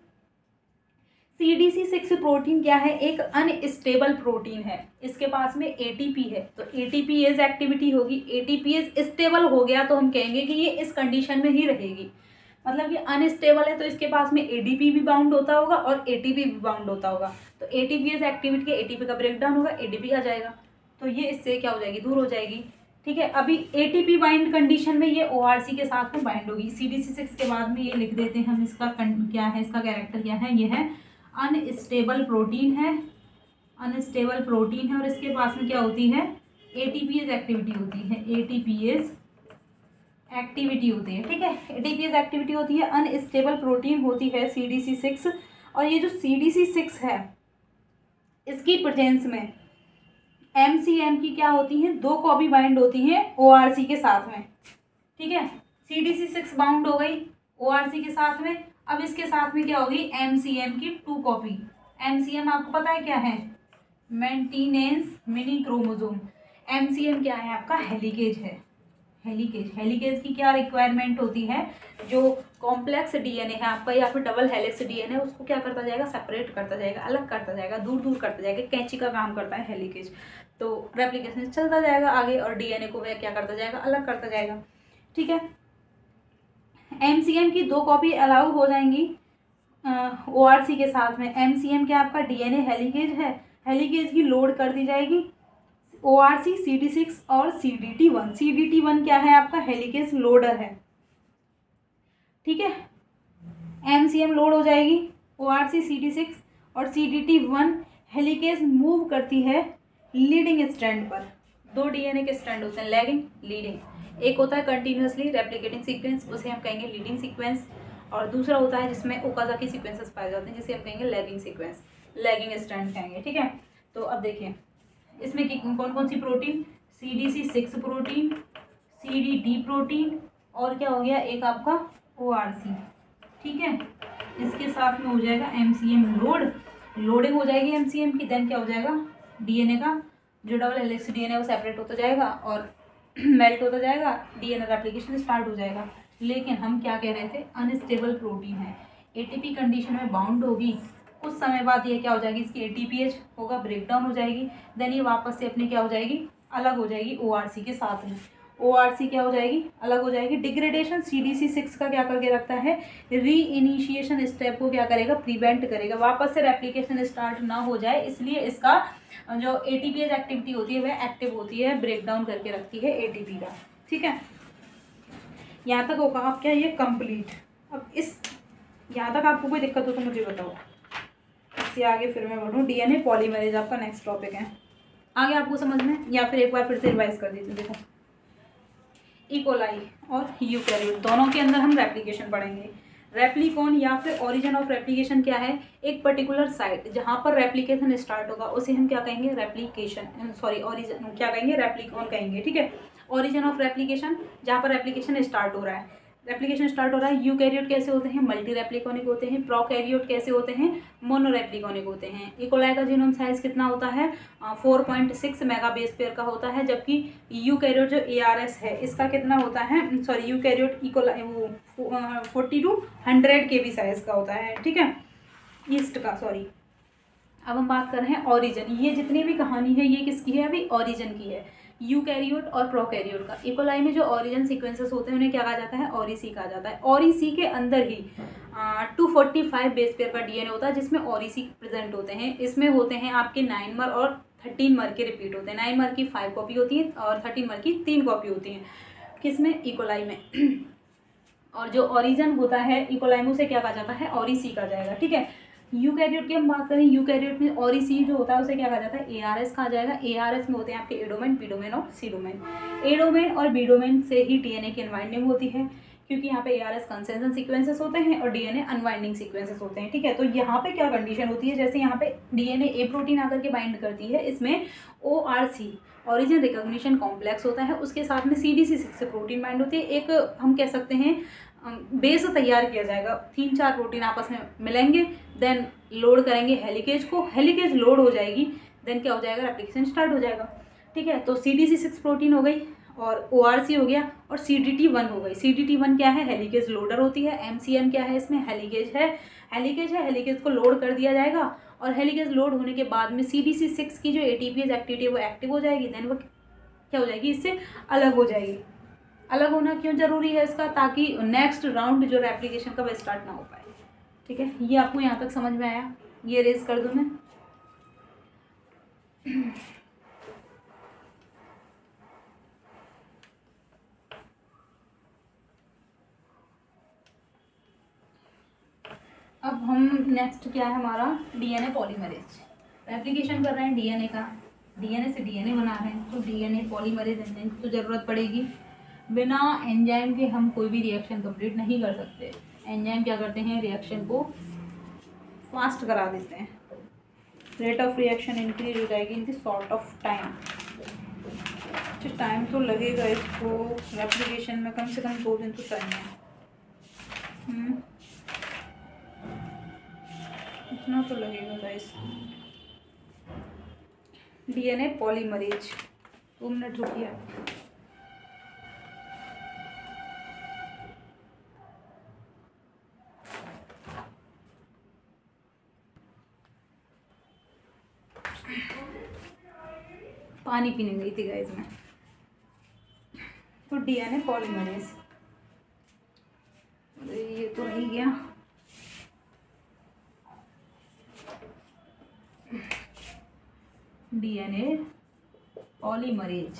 C D C six protein क्या है, एक अनस्टेबल प्रोटीन है, इसके पास में एटीपी है, तो एटीपीएज एक्टिविटी होगी। एटीपीएज स्टेबल हो गया तो हम कहेंगे कि ये इस कंडीशन में ही रहेगी, मतलब ये अनस्टेबल है, तो इसके पास में एडीपी भी बाउंड होता होगा और एटीपी भी बाउंड होता होगा। तो एटीपीएज एक्टिविटी के एटीपी का ब्रेकडाउन होगा, एडीपी आ जाएगा, तो ये इससे क्या हो जाएगी, दूर हो जाएगी। ठीक है, अभी एटीपी बाइंड कंडीशन में ये ओआरसी के साथ में बाइंड होगी। सी डी सी सिक्स के बाद में ये लिख देते हैं हम, इसका क्या है, इसका कैरेक्टर क्या है, ये है अनस्टेबल प्रोटीन है, अनस्टेबल प्रोटीन है। और इसके पास में क्या होती है, एटीपीएज एक्टिविटी होती है, एटीपीएज एक्टिविटी होती है। ठीक है, एटीपीएज एक्टिविटी होती है, अनस्टेबल प्रोटीन होती है सी डी सी सिक्स। और ये जो सी डी सी सिक्स है इसकी प्रेजेंस में एम सी एम की क्या होती है, दो कॉपी बाइंड होती हैं ओ आर सी के साथ में। ठीक है, C D C six bound हो गई ओ आर सी के साथ में। अब इसके साथ में क्या होगी, एम सी एम की two copy. M C M आपको पता है क्या है, maintenance mini chromosome. M C M क्या है, आपका हेलिकेज है, हेलिकेज। हेलिकेज की क्या रिक्वायरमेंट होती है, जो कॉम्प्लेक्स डीएनए है आपका या फिर डबल हेलिक्स डीएनए, उसको क्या करता जाएगा, सेपरेट करता जाएगा, अलग करता जाएगा, दूर दूर करता जाएगा, कैंची का काम करता है हेलिकेज। तो रेप्लिकेशन चलता जाएगा आगे और डीएनए को वह क्या करता जाएगा, अलग करता जाएगा। ठीक है, एमसीएम की दो कॉपी अलाउ हो जाएंगी ओआरसी के साथ में। एमसीएम क्या आपका डीएनए हेलिकेज है, हेलिकेज की लोड कर दी जाएगी ओआरसी सी डी सिक्स और C D T one. C D T one क्या है आपका, हेलिकेज लोडर है। ठीक है, एमसीएम लोड हो जाएगी, ओआरसी सी डी सिक्स और C D T one helicase move करती है लीडिंग स्ट्रैंड पर। दो डीएनए के स्ट्रैंड होते हैं, लैगिंग लीडिंग। एक होता है कंटिन्यूसली रेप्लिकेटिंग सीक्वेंस, उसे हम कहेंगे लीडिंग सीक्वेंस, और दूसरा होता है जिसमें ओकाज़ाकी सीक्वेंसेस पाए जाते हैं, जिसे हम कहेंगे लैगिंग सीक्वेंस, लैगिंग स्ट्रैंड कहेंगे। ठीक है, तो अब देखिए इसमें कि कौन कौन सी protein, C D C six protein, C D D protein, और क्या हो गया एक आपका ओ आर सी। ठीक है, इसके साथ में हो जाएगा एमसीएम लोड, लोडिंग हो जाएगी एमसीएम की, देन क्या हो जाएगा डीएनए का जो डबल हेलिक्स डीएनए वो सेपरेट होता जाएगा और मेल्ट होता जाएगा, डीएनए का एप्लीकेशन स्टार्ट हो जाएगा। लेकिन हम क्या कह रहे थे, अनस्टेबल प्रोटीन है, एटीपी कंडीशन में बाउंड होगी, कुछ समय बाद ये क्या हो जाएगी, इसकी एटीपीएच होगा, ब्रेकडाउन हो जाएगी, देन ये वापस से अपनी क्या हो जाएगी, अलग हो जाएगी ओआरसी के साथ में। ओआरसी क्या हो जाएगी, अलग हो जाएगी। डिग्रेडेशन सीडीसी सिक्स का क्या करके रखता है, री इनिशिएशन स्टेप को क्या करेगा, प्रिवेंट करेगा, वापस से रेप्लिकेशन स्टार्ट ना हो जाए, इसलिए इसका जो एटीपीएच एक्टिविटी होती है वह एक्टिव होती है, ब्रेकडाउन करके रखती है एटीपी का। ठीक है, यहाँ तक होगा आप क्या ये कंप्लीट। अब इस यहाँ तक आपको कोई दिक्कत हो तो मुझे बताओ, इससे आगे फिर मैं बढ़ूँ। डीएनए पॉलीमरेज आपका नेक्स्ट टॉपिक है, आगे आपको समझ में, या फिर एक बार फिर से रिवाइज कर देते। देखो इकोलाई और यूकैरियोट दोनों के अंदर हम रेप्लिकेशन पढ़ेंगे। रेप्लिकॉन या फिर ओरिजिन ऑफ रेप्लिकेशन क्या है, एक पर्टिकुलर साइट जहाँ पर रेप्लिकेशन स्टार्ट होगा उसे हम क्या कहेंगे, रेप्लिकेशन सॉरी ओरिजिन क्या कहेंगे, रेप्लिकॉन कहेंगे। ठीक है, ओरिजिन ऑफ रेप्लिकेशन जहाँ पर रेप्लिकेशन स्टार्ट हो रहा है, रेप्लिकेशन स्टार्ट हो रहा है। यूकैरियोट कैसे होते हैं, मल्टी रेप्लिकॉनिक होते हैं। प्रोकैरियोट कैसे होते हैं, मोनो रेप्लिकॉनिक होते हैं। इकोलाई का जीनोम साइज कितना होता है, four point six mega base pair का होता है, जबकि यूकैरियोट जो ए आर एस है इसका कितना होता है, सॉरी यूकैरियोट इकोलाई वो forty two hundred K B size का होता है। ठीक है, ईस्ट का सॉरी। अब हम बात कर रहे हैं ओरिजिन, ये जितनी भी कहानी है ये किसकी है, अभी ओरिजिन की है, यूकैरियोट और प्रोकैरियोट का। इकोलाई में जो ओरिजिन सीक्वेंसेस होते हैं उन्हें क्या कहा जाता है, ओरिसी कहा जाता है। ओरिसी के अंदर ही two forty five base pair का डीएनए होता है जिसमें ओरिसी प्रेजेंट होते हैं। इसमें होते हैं आपके नाइन मर और थर्टीन मर के रिपीट होते हैं। नाइन मर की फाइव कॉपी होती है और थर्टीन मर की तीन कॉपी होती हैं, किसमें, इकोलाई में। और जो ओरिजिन होता है इकोलाई में उसे क्या कहा जाता है, ओरिसी कहा जाएगा। ठीक है, यूकैरियोट की हम बात करें, यूकैरियोट में ओरिसी जो होता है उसे क्या कहा जाता है, एआरएस कहा जाएगा। एआरएस में होते हैं आपके ए डोमेन, बी डोमेन और सी डोमेन। ए डोमेन और बी डोमेन से ही डीएनए की अनवाइंडिंग होती है, क्योंकि यहाँ पे एआरएस कंसेंशन सीक्वेंसेस होते हैं और डीएनए अनवाइंडिंग सीक्वेंसेस होते हैं। ठीक है, तो यहाँ पे क्या कंडीशन होती है, जैसे यहाँ पे डीएनए ए प्रोटीन आकर के बाइंड करती है, इसमें ओआरसी ओरिजिन रिकॉग्निशन कॉम्प्लेक्स होता है, उसके साथ में सीडीसी सिक्स प्रोटीन बाइंड होती है। एक हम कह सकते हैं बेस तैयार किया जाएगा, तीन चार प्रोटीन आपस में मिलेंगे, देन लोड करेंगे हेलिकेज को, हेलिकेज लोड हो जाएगी, देन क्या हो जाएगा, रेप्लिकेशन स्टार्ट हो जाएगा। ठीक है, तो C D C six protein हो गई और ओ आर सी हो गया और सी डी टी वन हो गई। सी डी टी वन क्या है, हेलिकेज लोडर होती है। एम सी एम क्या है, इसमें हेलिकेज है, हेलिकेज है, हेलिकेज को लोड कर दिया जाएगा और हेलिकेज लोड होने के बाद में सी डी सी सिक्स की जो A T P H activity है वो एक्टिव हो जाएगी, देन वो क्या हो जाएगी, इससे अलग हो जाएगी। अलग होना क्यों जरूरी है इसका, ताकि नेक्स्ट राउंड जो रेप्लिकेशन का वह स्टार्ट ना हो पाए। ठीक है, ये आपको यहाँ तक समझ में आया, ये रेज कर दूँ मैं। अब हम नेक्स्ट क्या है हमारा, डीएनए पॉलीमरेज। रेप्लिकेशन कर रहे हैं डीएनए का, डीएनए से डीएनए बना रहे हैं, तो डीएनए पॉलीमरेज एंजाइम की तो ज़रूरत पड़ेगी। बिना एंजाइम के हम कोई भी रिएक्शन कंप्लीट नहीं कर सकते। एंजाइम क्या करते हैं, रिएक्शन को फास्ट करा देते हैं, रेट ऑफ रिएक्शन इंक्रीज हो जाएगी in the short of time. अच्छा टाइम तो लगेगा इसको रेप्लिकेशन में, कम से कम दो दिन तो चाहिए, इतना तो लगेगा गाइस। डीएनए पॉलीमरेज, दो मिनट रुकिए। पानी पीने गई थी गाइस मैं। तो डीएनए पॉलीमरेज, ये तो रह गया। डीएनए पॉलीमरेज,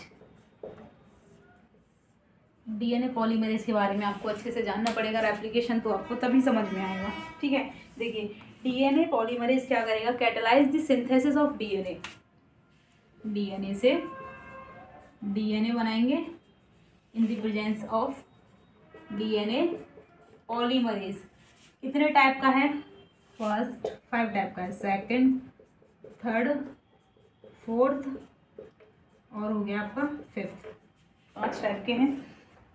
डीएनए पॉलीमरेज के बारे में आपको अच्छे से जानना पड़ेगा, रेप्लिकेशन तो आपको तभी समझ में आएगा। ठीक है, देखिए डीएनए पॉलीमरेज क्या करेगा, catalyse the synthesis of DNA, DNA से डीएनए बनाएंगे in the presence of DNA polymerase. कितने टाइप का है, फर्स्ट फाइव टाइप का है, सेकंड, थर्ड, फोर्थ और हो गया आपका फिफ्थ, पांच टाइप के हैं।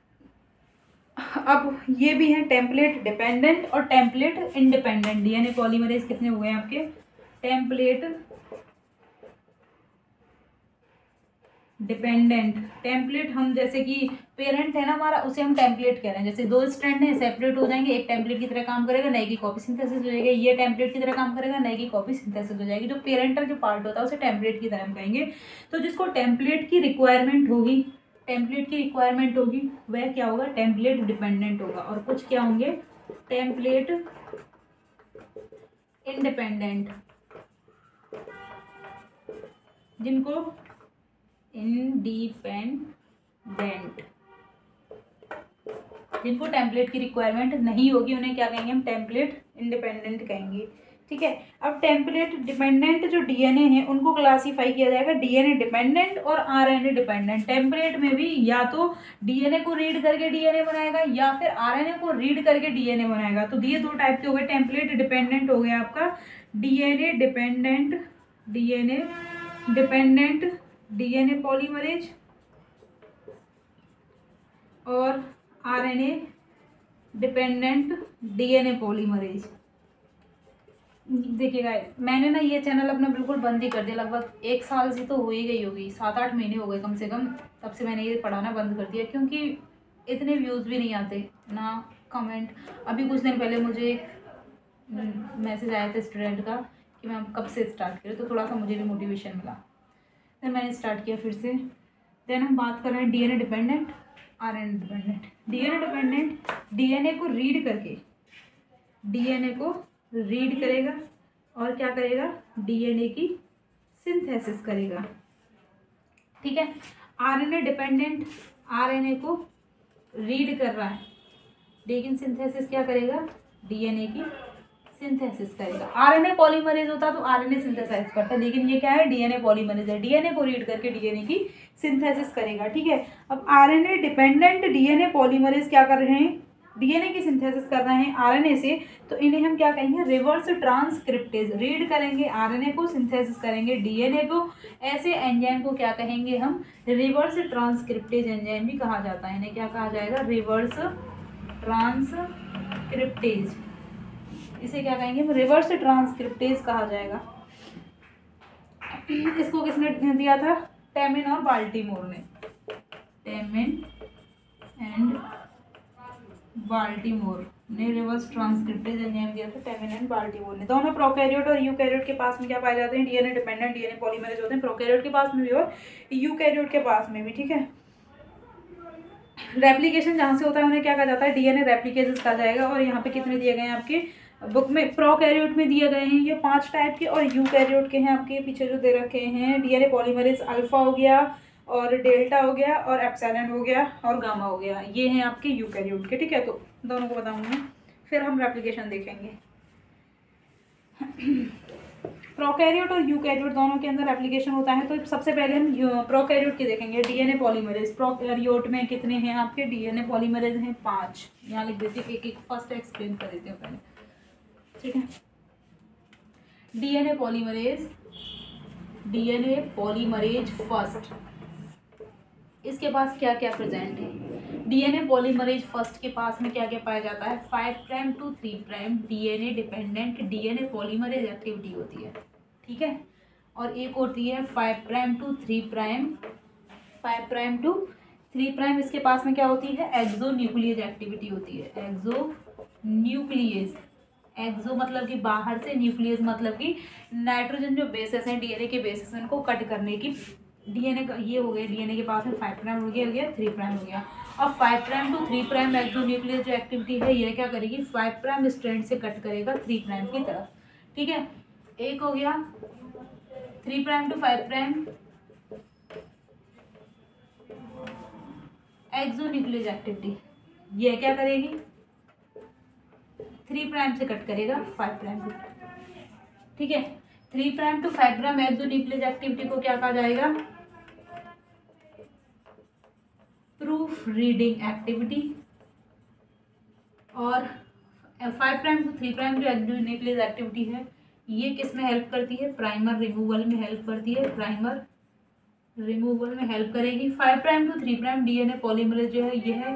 अब ये भी हैं टेम्पलेट डिपेंडेंट और टेम्पलेट इंडिपेंडेंट। डीएनए पॉलीमरेज कितने हो गए आपके, टेम्पलेट डिपेंडेंट। टेम्पलेट हम जैसे कि पेरेंट है ना हमारा, उसे हम टेम्पलेट कह रहे हैं। जैसे दो स्ट्रैंड हैं, सेपरेट हो जाएंगे, एक टेम्पलेट की तरह काम करेगा, नए की कॉपी सिंथेसिस हो जाएगी, ये टेम्पलेट की तरह काम करेगा, नए की कॉपी सिंथेसिस हो जाएगी। जो पेरेंटल जो पार्ट होता है उसे टेम्पलेट की तरह हम कहेंगे। तो जिसको टेम्पलेट की रिक्वायरमेंट होगी, टेम्पलेट की रिक्वायरमेंट होगी वह क्या होगा, टेम्पलेट डिपेंडेंट होगा। और कुछ क्या होंगे, टेम्पलेट इंडिपेंडेंट, जिनको इंडिपेंडेंट, जिनको टेम्पलेट की रिक्वायरमेंट नहीं होगी उन्हें क्या कहेंगे हम, टेम्पलेट इंडिपेंडेंट कहेंगे। ठीक है, अब टेम्पलेट डिपेंडेंट जो डीएनए हैं उनको क्लासीफाई किया जाएगा डीएनए डिपेंडेंट और आरएनए डिपेंडेंट। टेम्पलेट में भी या तो डीएनए को रीड करके डीएनए बनाएगा या फिर आरएनए को रीड करके डीएनए बनाएगा। तो ये दो टाइप के हो गए, टेम्पलेट डिपेंडेंट हो गया आपका DNA dependent, DNA dependent DNA polymerase और आरएनए डिपेंडेंट डीएनए पॉलीमरेज। देखिएगा मैंने ना ये चैनल अपना बिल्कुल बंद ही कर दिया, लगभग एक साल से तो हो ही गई होगी, सात आठ महीने हो गए कम से कम, तब से मैंने ये पढ़ाना बंद कर दिया क्योंकि इतने व्यूज़ भी नहीं आते ना कमेंट। अभी कुछ दिन पहले मुझे एक मैसेज आया था स्टूडेंट का कि मैं कब से स्टार्ट करूँ, तो थोड़ा सा मुझे भी मोटिवेशन मिला, फिर मैंने स्टार्ट किया फिर से। देन हम बात कर रहे हैं DNA dependent, RNA dependent. DNA dependent DNA को रीड करके, डीएनए को रीड करेगा और क्या करेगा, डीएनए की सिंथेसिस करेगा। ठीक है, आरएनए डिपेंडेंट आरएनए को रीड कर रहा है लेकिन सिंथेसिस क्या करेगा, डीएनए की सिंथेसिस करेगा। आरएनए पॉलीमरेज होता तो आरएनए सिंथेसाइज करता, लेकिन ये क्या है, डीएनए पॉलीमरेज है, डीएनए को रीड करके डीएनए की सिंथेसिस करेगा। ठीक है, अब आरएनए डिपेंडेंट डीएनए पॉलीमरेज क्या कर रहे हैं, डीएनए की सिंथेसिस कर रहे हैं आरएनए से, तो इन्हें हम क्या कहेंगे, रिवर्स ट्रांसक्रिप्टेज। रीड करेंगे आरएनए को, सिंथेसिस करेंगे डीएनए को, ऐसे एंजाइम को क्या कहेंगे हम, रिवर्स ट्रांसक्रिप्टेज एंजाइम भी कहा जाता है। इन्हें क्या कहा जाएगा, रिवर्स ट्रांसक्रिप्टेज, इसे क्या कहेंगे, रिवर्स ट्रांसक्रिप्टेज कहा जाएगा। इसको किसने दिया था, टेमिन और बाल्टीमोर ने, टेमिन एंड बाल्टीमोर ने रिवर्स ट्रांसक्रिप्टेज एंजाइम दिया था, टेमिन एंड बाल्टीमोर ने। दोनों प्रोकैरियोट और यूकैरियोट के पास में क्या पाए जाते हैं, डीएनए डिपेंडेंट डीएनए पॉलीमरेज होते हैं, प्रोकैरियोट के पास में भी और यूकैरियोट के पास में भी। ठीक है, रेप्लिकेशन जहाँ से होता है उन्हें क्या कहा जाता है, डीएनए रेप्लिकेशंस कहा जाएगा। और यहाँ पे कितने दिए गए हैं आपके बुक में, प्रोकैरियोट में दिए गए हैं ये पांच टाइप के, और यूकैरियोट के हैं आपके पीछे जो दे रखे हैं, डीएनए पॉलीमरेज अल्फा हो गया और डेल्टा हो गया और एप्सिलॉन हो गया और गामा हो गया, ये हैं आपके यूकैरियोट के। ठीक है, तो दोनों को बताऊंगी फिर हम रेप्लिकेशन देखेंगे। प्रोकैरियोट और यूकैरियोट दोनों के अंदर एप्लीकेशन होता है। तो सबसे पहले हम प्रोकैरियोट की देखेंगे, डीएनए पॉलीमरेज। प्रोकैरियोट में कितने हैं आपके, डीएनए पॉलीमरेज हैं पाँच, यहाँ लिख देती हूँ, एक एक फर्स्ट एक्सप्लेन कर देती हूँ पहले। ठीक है, DNA polymerase, DNA polymerase first, इसके पास क्या क्या प्रेजेंट है। डीएनए पॉलीमरेज फर्स्ट के पास में क्या क्या पाया जाता है, five prime to three prime DNA dependent DNA polymerase activity होती है। ठीक है, और एक होती है five prime to three prime, five prime to three prime, इसके पास में क्या होती है, एक्सो न्यूक्लियस एक्टिविटी होती है। एक्सो न्यूक्लियस, एक्सो मतलब कि बाहर से, न्यूक्लियस मतलब कि नाइट्रोजन जो बेसेस हैं डीएनए के बेसेस उनको कट करने की डीएनए का ये हो गया, डीएनए के पास में फाइव प्राइम हो गया हो गया थ्री प्राइम हो गया। अब five prime to three prime exonuclease जो एक्टिविटी है ये क्या करेगी, फाइव प्राइम स्ट्रैंड से कट करेगा थ्री प्राइम की तरफ। ठीक है, एक हो गया three prime to five prime exonuclease activity, ये क्या करेगी, थ्री प्राइम से कट करेगा फाइव प्राइम की। ठीक है, three prime to five prime exonuclease activity को क्या कहा जाएगा, प्रूफ रीडिंग एक्टिविटी। और five prime to three prime जो एक्सोन्यूक्लियस एक्टिविटी है ये किस में हेल्प करती है, प्राइमर रिमूवल में हेल्प करती है, प्राइमर रिमूवल में हेल्प करेगी। Five prime to three prime DNA polymerase जो है ये है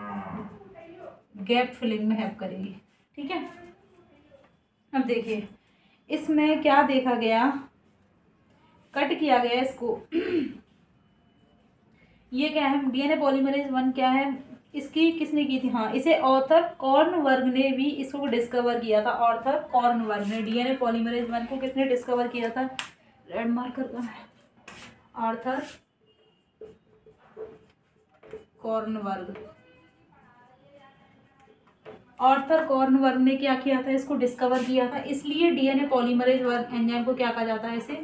गैप फिलिंग में हेल्प करेगी। ठीक है, अब देखिए इसमें क्या देखा गया, कट किया गया इसको ये क्या है, डीएनए पॉलीमरेज वन क्या है, इसकी किसने की थी, हाँ इसे ऑर्थर कॉर्नवर्ग ने भी इसको डिस्कवर किया था। ऑर्थर कॉर्नवर्ग ने डीएनए पॉलीमरेज वन को किसने डिस्कवर किया था, रेड मार्कर का, आर्थर कॉर्नवर्ग। आर्थर कॉर्नवर्ग ने क्या किया था, इसको डिस्कवर किया था, इसलिए डीएनए पॉलीमरेज वन एंजाइम को क्या कहा जाता है, इसे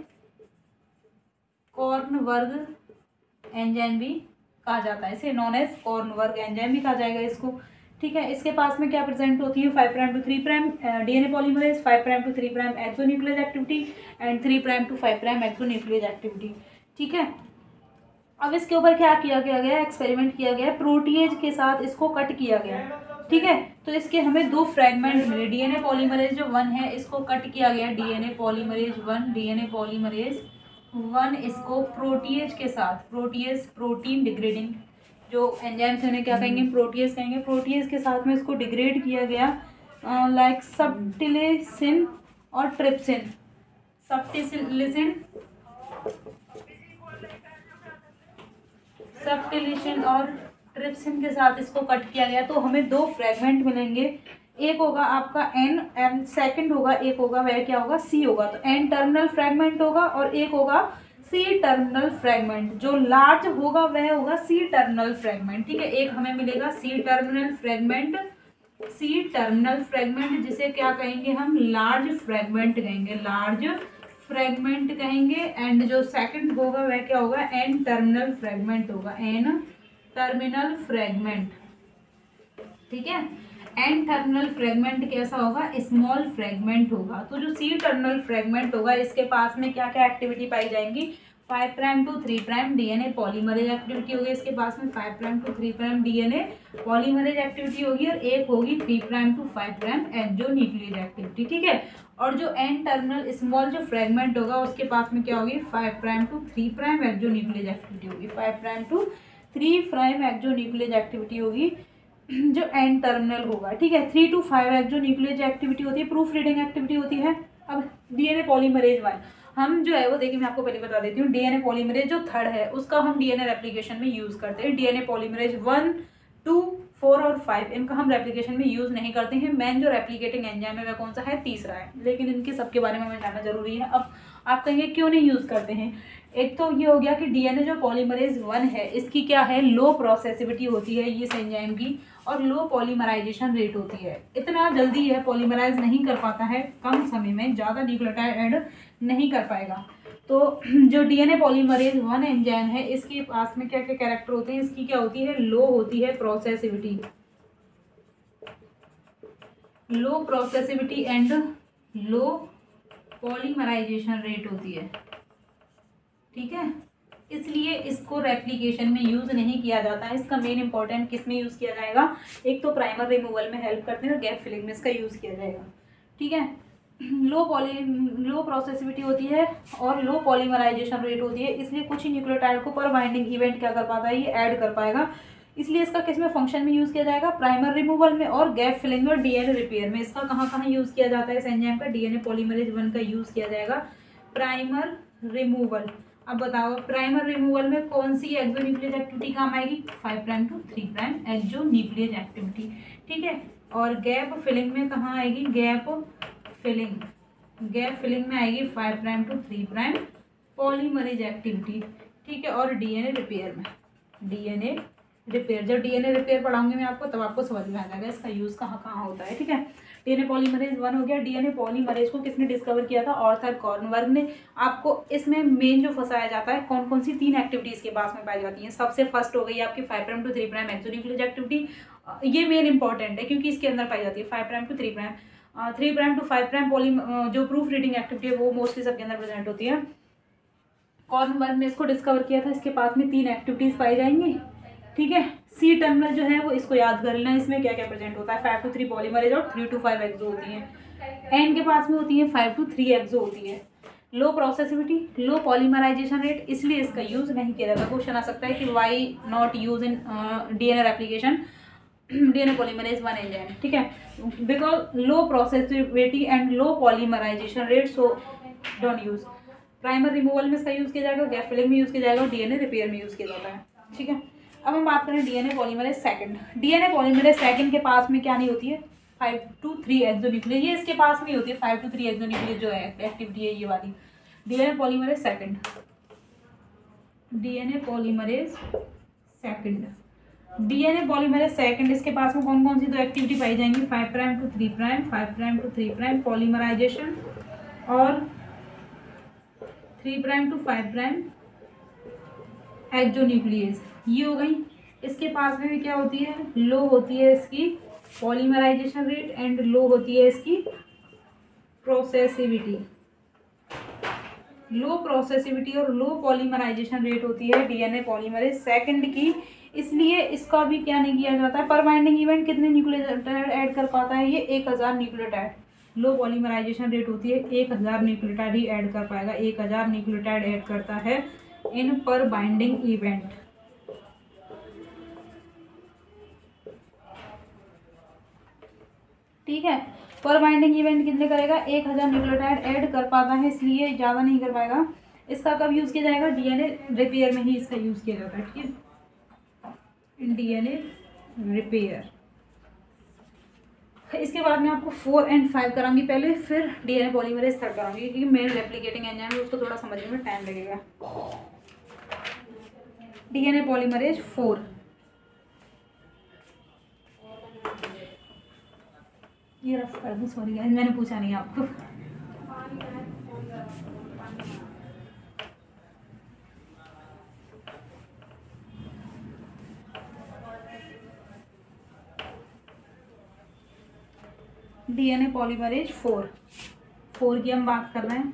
कॉर्नवर्ग एंजाइम भी कहा जाता है, इसे नॉन एज कॉर्नवर्ग एंजाइम भी कहा जाएगा इसको। ठीक है, इसके पास में क्या प्रेजेंट होती है, five prime to three prime DNA polymerase, five prime to three prime exonuclease activity and three prime to five prime exonuclease activity. ठीक है, अब इसके ऊपर क्या किया गया गया एक्सपेरिमेंट किया गया, प्रोटीएज के साथ इसको कट किया गया। ठीक है, तो इसके हमें दो फ्रेगमेंट मिले, डीएनए पॉलीमरेज जो वन है इसको कट किया गया, DNA polymerase one, DNA polymerase one इसको प्रोटीएज के साथ, प्रोटीएज प्रोटीन डिग्रेडिंग जो एंजाइम्स उन्हें क्या कहेंगे, प्रोटीएज कहेंगे, प्रोटीएज के साथ में इसको डिग्रेड किया गया लाइक सब्टिलिसिन और ट्रिप्सिन, सब्टिलिसिन सब्टिलिसिन और ट्रिप्सिन के साथ इसको कट किया गया। तो हमें दो फ्रेगमेंट मिलेंगे, एक होगा आपका एन एंड सेकंड होगा, एक होगा वह क्या होगा, सी होगा। तो एन टर्मिनल फ्रेगमेंट होगा और एक होगा सी टर्मिनल फ्रेगमेंट, जो लार्ज होगा वह होगा सी टर्मिनल फ्रेगमेंट। ठीक है, एक हमें मिलेगा C terminal fragment, C terminal fragment जिसे क्या कहेंगे हम, लार्ज फ्रेगमेंट कहेंगे, लार्ज फ्रेगमेंट कहेंगे। एंड जो सेकंड होगा वह क्या होगा, एन टर्मिनल फ्रेगमेंट होगा, एन टर्मिनल फ्रेगमेंट। ठीक है, एन टर्मिनल फ्रेगमेंट कैसा होगा, स्मॉल फ्रेगमेंट होगा। तो जो सी टर्मिनल फ्रेगमेंट होगा इसके पास में क्या क्या एक्टिविटी पाई जाएंगी, five prime to three prime DNA polymerase activity होगी, इसके पास में five prime to three prime DNA polymerase activity होगी, और एक होगी three prime to five prime exonuclease activity. ठीक है, और जो एन टर्मिनल स्मॉल जो फ्रेगमेंट होगा उसके पास में क्या होगी, five prime to three prime exonuclease activity होगी, five prime to three prime exonuclease activity होगी जो एन टर्मिनल होगा। ठीक है, three to five exonuclease activity होती है, प्रूफ रीडिंग एक्टिविटी होती है। अब डीएनए पॉलीमरेज वन हम जो है वो देखिए मैं आपको पहले बता देती हूँ, डीएनए पॉलीमरेज जो थर्ड है उसका हम डीएनए रेप्लिकेशन में यूज करते हैं। DNA polymerase one two four और फाइव इनका हम रेप्लिकेशन में यूज नहीं करते हैं। मेन जो रेप्लिकेटिंग एंजाइम है वह कौन सा है, तीसरा है, लेकिन इनके सबके बारे में हमें जानना जरूरी है। अब आप कहेंगे क्यों नहीं यूज करते हैं, एक तो ये हो गया कि डीएनए जो पॉलीमरेज वन है इसकी क्या है, लो प्रोसेसिविटी होती है इस एंजाइम की, और लो पॉलीमराइजेशन रेट होती है, इतना जल्दी यह पॉलीमराइज नहीं कर पाता है, कम समय में ज़्यादा न्यूक्लियोटाइड ऐड नहीं कर पाएगा। तो जो डीएनए पॉलीमरेज वन एंजाइम है इसके पास में क्या क्या कैरेक्टर होते हैं, इसकी क्या होती है, लो होती है processivity, low processivity and low polymerization rate होती है। ठीक है, इसलिए इसको रेप्लिकेशन में यूज नहीं किया जाता है। इसका मेन इंपॉर्टेंट किस में यूज किया जाएगा, एक तो प्राइमर रिमूवल में हेल्प करते हैं और गैप फिलिंग में इसका यूज किया जाएगा। ठीक है, लो पॉली लो प्रोसेसिविटी होती है और लो पॉलीमराइजेशन रेट होती है, इसलिए कुछ ही न्यूक्लियोटाइड को पर बाइंडिंग इवेंट क्या कर पाता है, ये ऐड कर पाएगा, इसलिए इसका किस में फंक्शन में यूज किया जाएगा, प्राइमर रिमूवल में और गैप फिलिंग में और डीएनए रिपेयर में। इसका कहाँ कहाँ यूज किया जाता है, इस एंजाइम का डीएनए पॉलीमरेज वन का यूज किया जाएगा प्राइमर रिमूवल। अब बताओ प्राइमर रिमूवल में कौन सी एक्सोन्यूक्लियस एक्टिविटी काम आएगी, five prime to three prime exonuclease activity. ठीक है, और गैप फिलिंग में कहाँ आएगी, गैप फिलिंग गैप फिलिंग में आएगी five prime to three prime polymerase activity. ठीक है, और डीएनए रिपेयर में, डीएनए रिपेयर, जब डीएनए रिपेयर पढ़ाऊंगी मैं आपको तब आपको समझ में आ जाएगा इसका यूज़ कहाँ कहाँ होता है। ठीक है, डीएनए पॉलीमरेज वन हो गया। डीएनए पॉलीमरेज को किसने डिस्कवर किया था? ऑर्थर कॉर्नवर्ग ने। आपको इसमें मेन जो फंसाया जाता है, कौन कौन सी तीन एक्टिविटीज़ के पास में पाई जाती हैं। सबसे फर्स्ट हो गई आपकी five prime to three prime exonuclease activity, ये मेन इंपॉर्टेंट है क्योंकि इसके अंदर पाई जाती है five prime to three prime three prime to five prime poly जो प्रूफ रीडिंग एक्टिविटी है वो मोस्टली सबके अंदर प्रेजेंट होती है। कॉर्नवर्ग ने इसको डिस्कवर किया था। इसके पास में तीन एक्टिविटीज़ पाई जाएंगी। ठीक है, सी टर्मिनल जो है वो इसको याद कर लेना, इसमें क्या क्या प्रेजेंट होता है। फाइव टू थ्री पॉलीमरेज और थ्री टू फाइव एक्सो होती हैं। एन के पास में होती है फाइव टू थ्री एक्सो होती है। लो प्रोसेसिविटी, लो पॉलीमराइजेशन रेट, इसलिए इसका यूज़ नहीं किया जाता। क्वेश्चन आ सकता है कि why not use in DNA application DNA polymerase one enzyme. ठीक है, because low processivity and low polymerization rate, so don't use. Primer removal में इसका यूज़ किया जाएगा, गैप फिलिंग में यूज़ किया जाएगा और डीएनए रिपेयर में यूज़ किया जाता है। ठीक है, अब हम बात करें DNA polymerase second. DNA polymerase second के पास में क्या नहीं होती है? फाइव टू थ्री एक्सोन्यूक्लियस, ये इसके पास में होती है। फाइव टू थ्री एक्सोन्यूक्लियस जो है एक्टिविटी है ये वाली। DNA polymerase second, DNA polymerase second, DNA polymerase second, इसके पास में कौन कौन सी दो एक्टिविटी पाई जाएंगी? Five prime to three prime, five prime to three prime polymerization और three prime to five prime exonuclease, ये हो गई। इसके पास में भी क्या होती है? लो होती है इसकी पॉलीमराइजेशन रेट एंड लो होती है इसकी प्रोसेसिविटी। लो प्रोसेसिविटी और लो पॉलीमराइजेशन रेट होती है डीएनए पॉलीमरेज सेकंड की, इसलिए इसका भी क्या नहीं किया जाता है। पर बाइंडिंग इवेंट कितने न्यूक्लियोटाइड ऐड कर पाता है? ये एक हज़ार न्यूक्लियोटाइड। लो पॉलीमराइजेशन रेट होती है, एक हज़ार न्यूक्लियोटाइड ही ऐड कर पाएगा, एक हज़ार न्यूक्लियोटाइड ऐड करता है इन पर बाइंडिंग इवेंट। ठीक है, पर बाइंडिंग इवेंट कितने करेगा? एक हज़ार न्यूक्लियोटाइड ऐड कर पाता है, इसलिए ज़्यादा नहीं कर पाएगा। इसका कब यूज़ किया जाएगा? डीएनए रिपेयर में ही इसका यूज़ किया जाता है। ठीक है, डीएनए रिपेयर। इसके बाद में आपको फोर एंड फाइव कराऊंगी पहले, फिर डीएनए पॉलीमरेज थर्ड कराऊंगी क्योंकि मेन रेप्लिकेटिंग एंजाइम है, उसको थोड़ा समझने में टाइम लगेगा। डीएनए पॉलीमरेज फोर, ये रफ कर दूँ, सॉरी गाइस मैंने पूछा नहीं आपको। डीएनए पॉलीमरेज फोर, फोर की हम बात कर रहे हैं।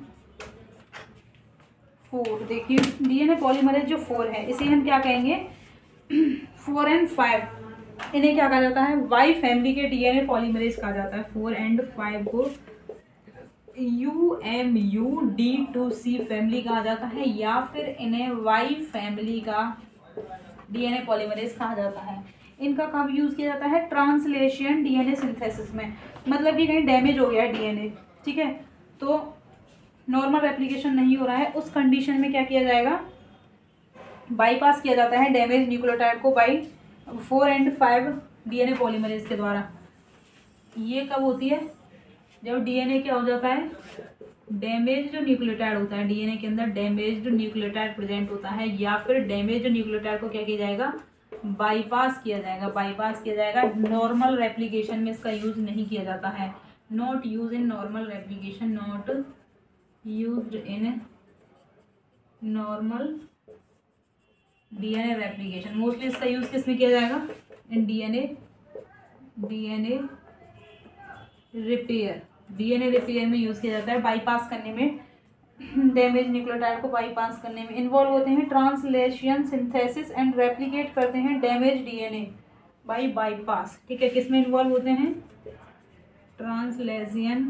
फोर देखिए, डीएनए पॉलीमरेज जो फोर है इसे हम क्या कहेंगे? फोर एंड फाइव, इन्हें क्या कहा जाता है? वाई फैमिली के डीएनए पॉलीमरेज कहा जाता है। फोर एंड फाइव को U M U D two C family कहा जाता है, या फिर इन्हें वाई फैमिली का डीएनए पॉलीमरेज कहा जाता है। इनका कब यूज़ किया जाता है? ट्रांसलेशन डीएनए सिंथेसिस में, मतलब कि कहीं डैमेज हो गया है डीएनए, ठीक है, तो नॉर्मल रेप्लिकेशन नहीं हो रहा है, उस कंडीशन में क्या किया जाएगा? बाईपास किया जाता है डैमेज न्यूक्लियोटाइड को by four and five DNA polymerase के द्वारा। ये कब होती है? जब डीएनए क्या हो जाता है? डैमेज्ड न्यूक्लियोटाइड होता है, डीएनए के अंदर डैमेज्ड न्यूक्लियोटाइड प्रेजेंट होता है, या फिर डैमेज्ड न्यूक्लियोटाइड को क्या किया जाएगा? बाईपास किया जाएगा, बाईपास किया जाएगा। नॉर्मल रेप्लिकेशन में इसका यूज नहीं किया जाता है। Not use in normal replication, not used in normal DNA replication. Mostly इसका यूज किस में किया जाएगा? In DNA DNA repair, DNA repair में यूज किया जाता है, बाईपास करने में, डैमेज न्यूक्लियोटाइड को बाईपास करने में इन्वॉल्व होते हैं। ट्रांसलेशन सिंथेसिस एंड रेप्लिकेट करते हैं डैमेज डीएनए बाई बाईपास। ठीक है, किस में इन्वॉल्व होते हैं? Translation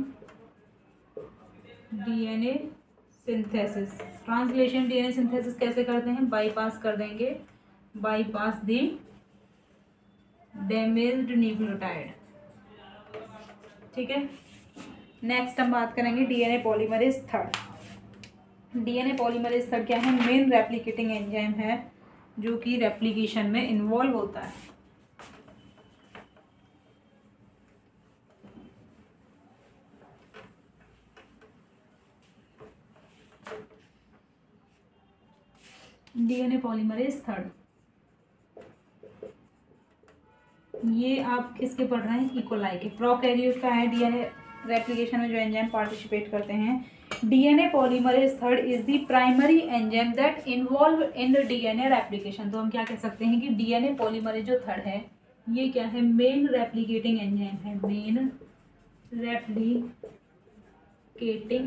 DNA synthesis. Translation DNA synthesis कैसे करते हैं? बाईपास कर देंगे, बाईपास दी डैमेज्ड न्यूक्लियोटाइड। ठीक है, नेक्स्ट हम बात करेंगे DNA polymerase third. DNA polymerase third क्या है? मेन रेप्लिकेटिंग एंजाइम है जो कि रेप्लिकेशन में इन्वॉल्व होता है। डीएनए पॉलीमरेज थर्ड, ये आप किसके पढ़ रहे हैं, इकोलाई के। प्रोकैरियोट का है डीएनए रेप्लिकेशन में जो एंजाइम पार्टिसिपेट करते हैं। DNA polymerase third is the primary enzyme that involve in the DNA replication. तो हम क्या कह सकते हैं कि डीएनए पॉलीमरेज जो थर्ड है ये क्या है, मेन रेप्लिकेटिंग एंजाइम है, main replicating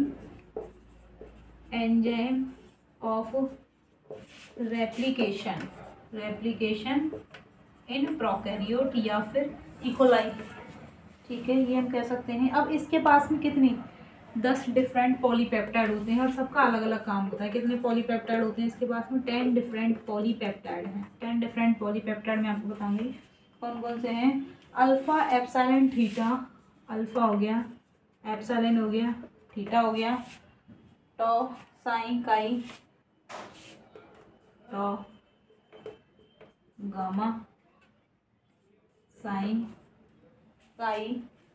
enzyme of replication replication in prokaryote या फिर इकोलाई। ठीक है, ये हम कह सकते हैं। अब इसके पास में कितनी दस डिफरेंट पॉलीपेप्टाइड होते हैं और सबका अलग अलग काम होता है। कितने पॉलीपेप्टाइड होते हैं इसके पास में, टेन डिफरेंट पॉलीपेप्टाइड हैं। टेन डिफरेंट पॉलीपेप्टाइड मैं आपको बताऊंगी कौन कौन से हैं। अल्फा एप्सिलॉन थीटा, अल्फा हो गया, एप्सिलॉन हो गया, थीटा हो गया, tau psi chi, tau gamma psi chi,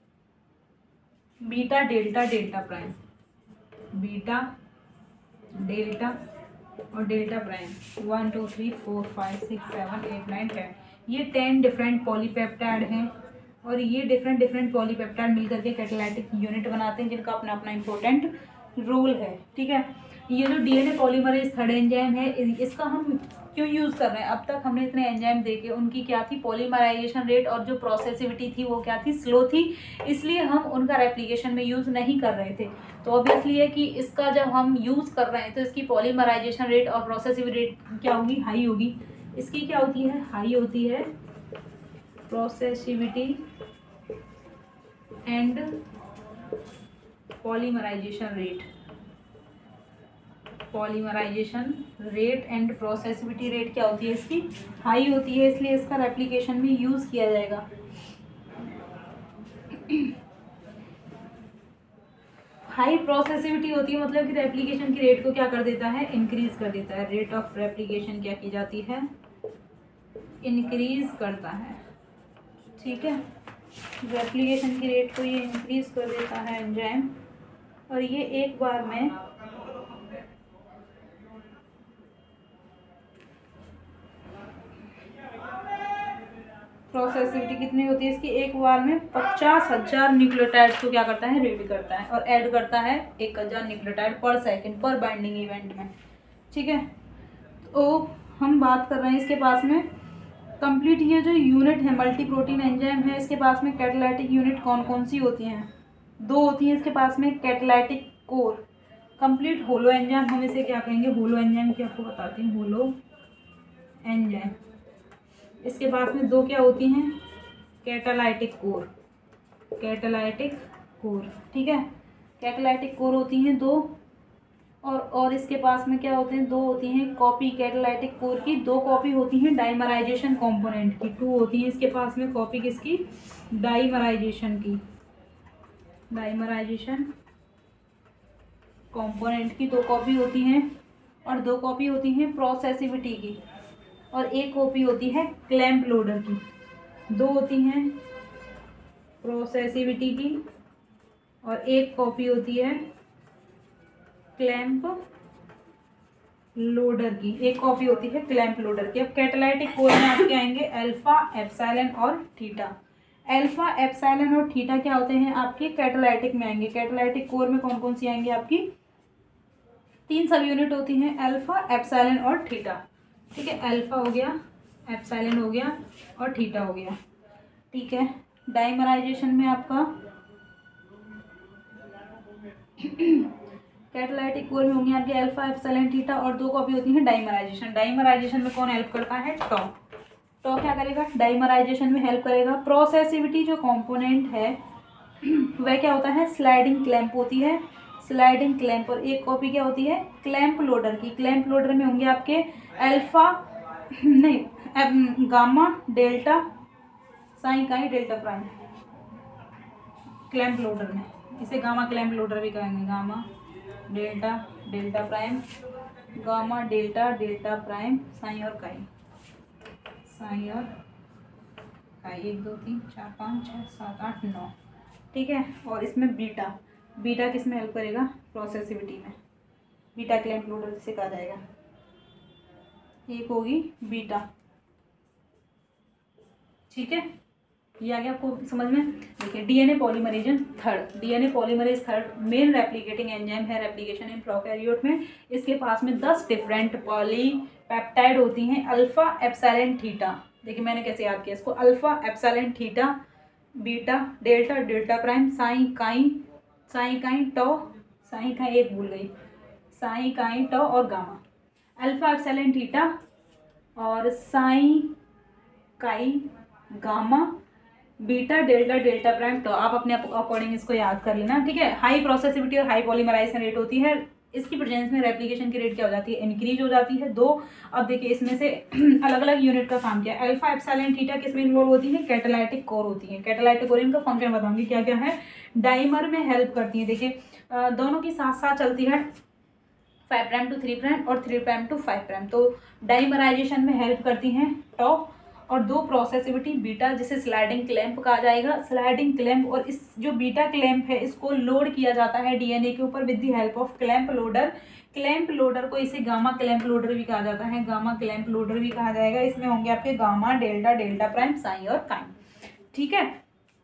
beta delta delta prime, beta delta और delta prime, one two three four five six seven eight nine ten, ये ten different polypeptide हैं। और ये डिफरेंट डिफरेंट पॉलीपेप्टाइड मिलकर के catalytic unit बनाते हैं जिनका अपना अपना इंपॉर्टेंट रोल है। ठीक है, ये जो डीएनए पॉलीमरेज थर्ड एंजाइम है इसका हम क्यों यूज़ कर रहे हैं, अब तक हमने इतने एंजाइम देखे उनकी क्या थी, पॉलीमराइजेशन रेट और जो प्रोसेसिविटी थी वो क्या थी, स्लो थी, इसलिए हम उनका रेप्लिकेशन में यूज़ नहीं कर रहे थे। तो ऑब्वियसली है कि इसका जब हम यूज़ कर रहे हैं तो इसकी पॉलीमराइजेशन रेट और प्रोसेसिविटी रेट क्या होगी, हाई होगी। इसकी क्या होती है, हाई होती है processivity and polymerization rate, polymerization rate and processivity rate क्या होती है इसकी, हाई होती है, इसलिए इसका रेप्लिकेशन में यूज़ किया जाएगा। हाई प्रोसेसिविटी होती है मतलब कि रेप्लिकेशन की रेट को क्या कर देता है, इंक्रीज कर देता है। रेट ऑफ रेप्लिकेशन क्या की जाती है, इंक्रीज करता है। ठीक है, रेप्लिकेशन की रेट को ये इंक्रीज कर देता है एंजाइम, और ये एक बार में प्रोसेसिविटी कितनी होती है इसकी, एक बार में पचास हजार न्यूक्लियोटाइड्स को क्या करता है, रीड करता है और ऐड करता है एक हजार न्यूक्लियोटाइड पर सेकंड पर बाइंडिंग इवेंट में। ठीक है, तो हम बात कर रहे हैं इसके पास में कंप्लीट ये जो यूनिट है मल्टी प्रोटीन एंजाइम है, इसके पास में कैटालाइटिक यूनिट कौन कौन सी होती हैं, दो होती हैं इसके पास में। Catalytic core complete holoenzyme, हम इसे क्या कहेंगे, होलो एंजाइम की आपको बताती हूँ, होलो एंजाइम। इसके पास में दो क्या होती हैं, कैटालाइटिक कोर, कैटालाइटिक कोर। ठीक है, कैटालाइटिक कोर होती हैं दो, और और इसके पास में क्या होते हैं, दो होती हैं कॉपी कैटालाइटिक कोर की, दो कॉपी होती हैं डाइमराइजेशन कंपोनेंट की, टू होती हैं इसके पास में कॉपी किसकी, डाइमराइजेशन की, डाइमराइजेशन कंपोनेंट की दो कॉपी होती हैं, और दो कॉपी होती हैं प्रोसेसिविटी की, और एक कॉपी होती है क्लैंप लोडर की। दो होती हैं प्रोसेसिविटी की और एक कॉपी होती है क्लैंप लोडर की, एक कॉपी होती है क्लैंप लोडर की। अब कैटालाइटिक कोर में आपके आएंगे अल्फा एप्सिलॉन और थीटा। अल्फा एप्सिलॉन और थीटा क्या होते हैं आपके कैटालाइटिक में आएंगे। कैटालाइटिक कोर में कौन कौन सी आएंगी आपकी, तीन सब यूनिट होती हैं, अल्फा एप्सिलॉन और थीटा। ठीक है, अल्फा हो गया, एप्सिलॉन हो गया और थीटा हो गया। ठीक है, डाइमराइजेशन में आपका कैटालाइटिक कोर में होंगे आपके अल्फा एप्सिलॉन थीटा, और दो कॉपी होती हैं डाइमराइजेशन। डाइमराइजेशन में कौन हेल्प करता है, टॉ। टॉ क्या करेगा, डाइमराइजेशन में हेल्प करेगा। प्रोसेसिविटी जो कंपोनेंट है वह क्या होता है, स्लाइडिंग क्लैंप होती है, स्लाइडिंग क्लैंप। और एक कॉपी क्या होती है, क्लैंप लोडर की। क्लैंप लोडर में होंगे आपके अल्फा नहीं gamma delta psi chi delta prime, clamp loader में इसे गामा क्लैंप लोडर भी कहेंगे, gamma delta delta prime, gamma delta delta prime, psi और काई, साइन और काई, एक दो तीन चार पाँच छः सात आठ नौ। ठीक है, और इसमें बीटा, बीटा किस में हेल्प करेगा, प्रोसेसिविटी में, बीटा क्लैंप लोडर जिसे कहा जाएगा। एक होगी बीटा। ठीक है, ये आ गया आपको समझ में। देखिए DNA polymerase third, DNA polymerase third main replicating enzyme है रेप्लिकेशन इन प्रोकैरियोट में। इसके पास में दस डिफरेंट पॉलीपेप्टाइड होती हैं अल्फा एप्सिलॉन थीटा। देखिए मैंने कैसे याद किया इसको, alpha epsilon theta beta delta delta prime psi chi psi काई टॉ साई काई एक भूल गई साई काई टॉ और गामा। अल्फा एप्सिलॉन थीटा और psi chi gamma beta delta delta prime tau. आप अपने अकॉर्डिंग इसको याद कर लेना। ठीक है, हाई प्रोसेसिविटी और हाई पॉलीमराइजेशन रेट होती है। इसकी प्रेजेंस में रेप्लिकेशन की रेट क्या हो जाती है, इंक्रीज हो जाती है। दो, अब देखिए इसमें से अलग अलग यूनिट का काम किया। अल्फा एप्सिलॉन थीटा किस में इन्वॉल्व होती है, कैटालाइटिक कोर होती है। कैटालाइटिक कोर इनका फंक्शन बताऊंगी क्या क्या है। डाइमर में हेल्प करती है। देखिए दोनों की साथ साथ चलती है, five prime to three prime और three prime to five prime, तो डाइमराइजेशन में हेल्प करती हैं टॉ। और दो प्रोसेसिविटी बीटा जिसे स्लाइडिंग क्लैंप कहा जाएगा। स्लाइडिंग क्लैंप, और इस जो बीटा क्लैंप है इसको लोड किया जाता है डीएनए के ऊपर with the help of clamp loader. Clamp loader को इसे गामा क्लैंप लोडर भी कहा जाता है, गामा क्लैंप लोडर भी कहा जाएगा। इसमें होंगे आपके gamma delta delta prime psi और काइन। ठीक है,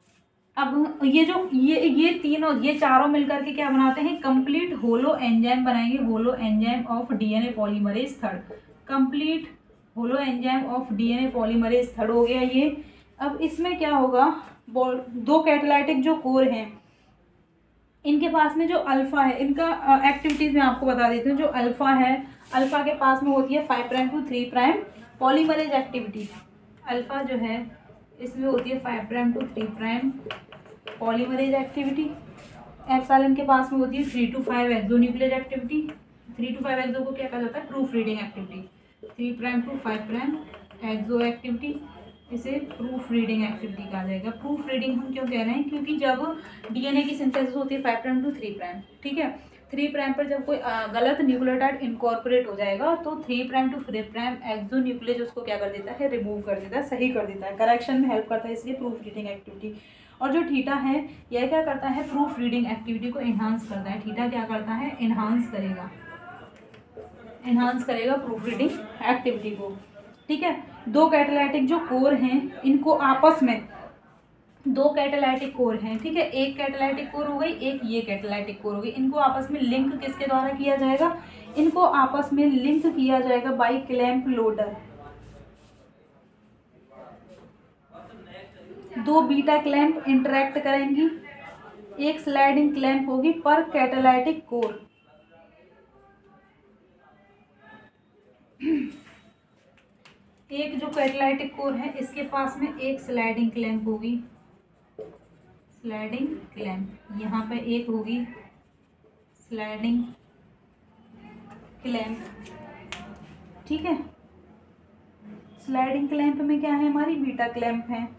अब ये जो ये ये तीनों ये चारों मिलकर के क्या बनाते हैं, कंप्लीट होलो एंजाइम बनाएंगे। Holoenzyme of DNA polymerase third, complete holoenzyme of DNA polymerase third हो गया ये। अब इसमें क्या होगा, दो कैटालाइटिक जो कोर हैं इनके पास में जो अल्फा है, इनका एक्टिविटीज मैं आपको बता देती हूँ। जो अल्फा है, अल्फा के पास में होती है five prime to three prime polymerase activity. Alpha जो है इसमें होती है five prime to three prime polymerase activity. Epsilon के पास में होती है three to five exonuclease activity. Three to five exo को क्या कहा जाता है, proof reading activity. Three prime to five prime exo activity, इसे प्रूफ रीडिंग एक्टिविटी कहा जाएगा। प्रूफ रीडिंग हम क्यों कह रहे हैं, क्योंकि जब डीएनए की सिंथेसिस होती है five prime to three prime, ठीक है, थ्री प्राइम पर जब कोई गलत न्यूक्लियोटाइड इनकॉर्पोरेट हो जाएगा तो three prime to three prime exonuclease उसको क्या कर देता है, रिमूव कर देता है, सही कर देता है, करेक्शन में हेल्प करता है, इसलिए प्रूफ रीडिंग एक्टिविटी। और जो थीटा है यह क्या करता है, प्रूफ रीडिंग एक्टिविटी को इन्हांस करता है। थीटा क्या करता है, इन्हांस करेगा, इन्हांस करेगा प्रूफ रीडिंग एक्टिविटी को। ठीक है, दो कैटालाइटिक जो कोर हैं इनको आपस में, दो कैटालाइटिक कोर हैं, ठीक है, एक कैटालाइटिक कोर हो गई, एक ये कैटालाइटिक कोर हो गई। इनको आपस में लिंक किसके द्वारा किया जाएगा, इनको आपस में लिंक किया जाएगा बाय क्लैंप लोडर। दो बीटा क्लैंप इंटरेक्ट करेंगी, एक स्लाइडिंग क्लैंप होगी पर कैटालाइटिक कोर। एक जो कैटालाइटिक कोर है इसके पास में एक स्लाइडिंग क्लैंप होगी, स्लाइडिंग क्लैंप यहाँ पे एक होगी स्लाइडिंग क्लैंप। ठीक है, स्लाइडिंग क्लैंप में क्या है, हमारी बीटा क्लैंप है।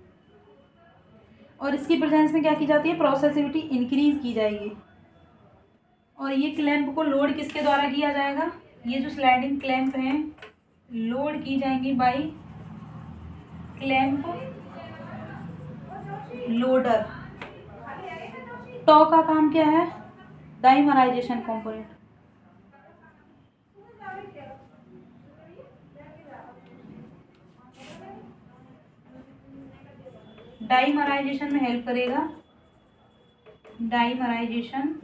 और इसकी प्रेजेंस में क्या की जाती है, प्रोसेसिविटी इंक्रीज की जाएगी। और ये क्लैंप को लोड किसके द्वारा किया जाएगा, ये जो स्लाइडिंग क्लैंप हैं लोड की जाएंगी बाय क्लैंप लोडर। टॉ का काम क्या है, डाइमराइजेशन कंपोनेंट। डाइमराइजेशन में हेल्प करेगा, डाइमराइजेशन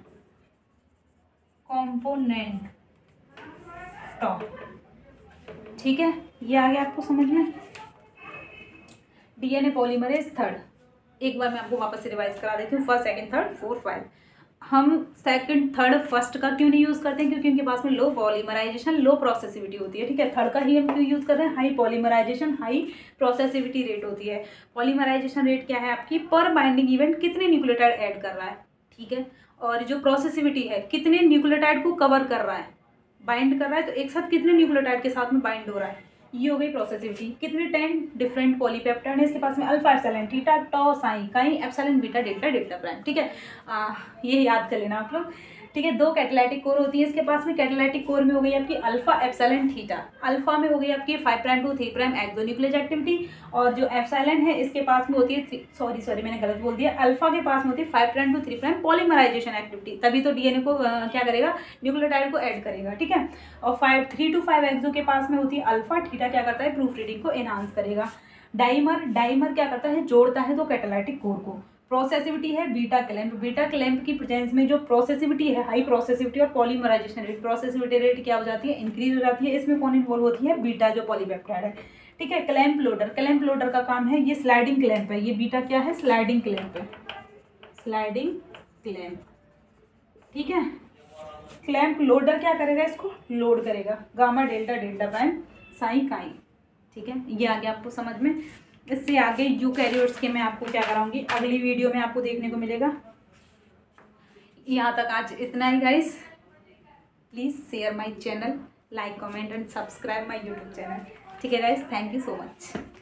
कंपोनेंट टॉ। ठीक है, ये आ गया आपको समझ में। डीएनए पॉलीमरेज थर्ड, एक बार मैं आपको वापस से रिवाइज करा देती हूँ। First second third fourth five. हम सेकंड थर्ड फर्स्ट का क्यों नहीं यूज़ करते हैं, क्योंकि उनके पास में लो पॉलीमराइजेशन लो प्रोसेसिविटी होती है। ठीक है, थर्ड का ही हम क्यों यूज़ कर रहे हैं, high polymerization high processivity rate होती है। पॉलीमराइजेशन रेट क्या है आपकी, पर बाइंडिंग इवेंट कितने न्यूक्लियोटाइड ऐड कर रहा है। ठीक है, और जो प्रोसेसिविटी है कितने न्यूक्लियोटाइड को कवर कर रहा है, बाइंड कर रहा है, तो एक साथ कितने न्यूक्लियोटाइड के साथ में बाइंड हो रहा है, ये हो गई प्रोसेसिविटी। कितने टेन डिफरेंट पॉलीपेप्टाइड है इसके पास में, alpha epsilon theta tau psi chi epsilon beta delta delta prime. ठीक है, आ, ये याद कर लेना आप लोग। ठीक है, दो कैटालिटिक कोर होती है इसके पास में। कैटालिटिक कोर में हो गई आपकी अल्फा एप्सिलॉन थीटा। अल्फा में हो गई आपकी five prime to three prime exonuclease activity, और जो एप्सिलॉन है इसके पास में होती है, सॉरी सॉरी मैंने गलत बोल दिया, अल्फा के पास में होती है five prime to three prime polymerization activity. तभी तो डीएनए को आ, क्या करेगा, न्यूक्लियोटाइड को ऐड करेगा। ठीक है, और five three to five exo के पास में होती है अल्फा। थीटा क्या करता है, प्रूफ रीडिंग को एनहांस करेगा। डाइमर, डाइमर क्या करता है, जोड़ता है दो कैटालिटिक कोर को। प्रोसेसिविटी है बीटा क्लैंप। बीटा क्लैंप की प्रेजेंस में जो प्रोसेसिविटी है, हाई प्रोसेसिविटी और पॉलीमराइजेशन रेट, प्रोसेसिविटी रेट क्या हो जाती है, इंक्रीज हो जाती है। इसमें कौन इन्वॉल्व होती है, बीटा जो पॉलीपेप्टाइड है। ठीक है, क्लैंप लोडर, क्लैंप लोडर का काम है, ये स्लाइडिंग क्लैंप है। ये बीटा क्या है, स्लाइडिंग क्लैंप है, स्लाइडिंग क्लैंप। ठीक है, क्लैंप लोडर क्या करेगा, इसको लोड करेगा, gamma delta delta prime psi chi. ठीक है, ये आ गया आपको समझ में। इससे आगे यूकैरियोट्स के मैं आपको क्या कराऊंगी अगली वीडियो में आपको देखने को मिलेगा। यहाँ तक आज इतना ही guys. Please share my channel, like comment and subscribe my YouTube channel. ठीक है guys, thank you so much.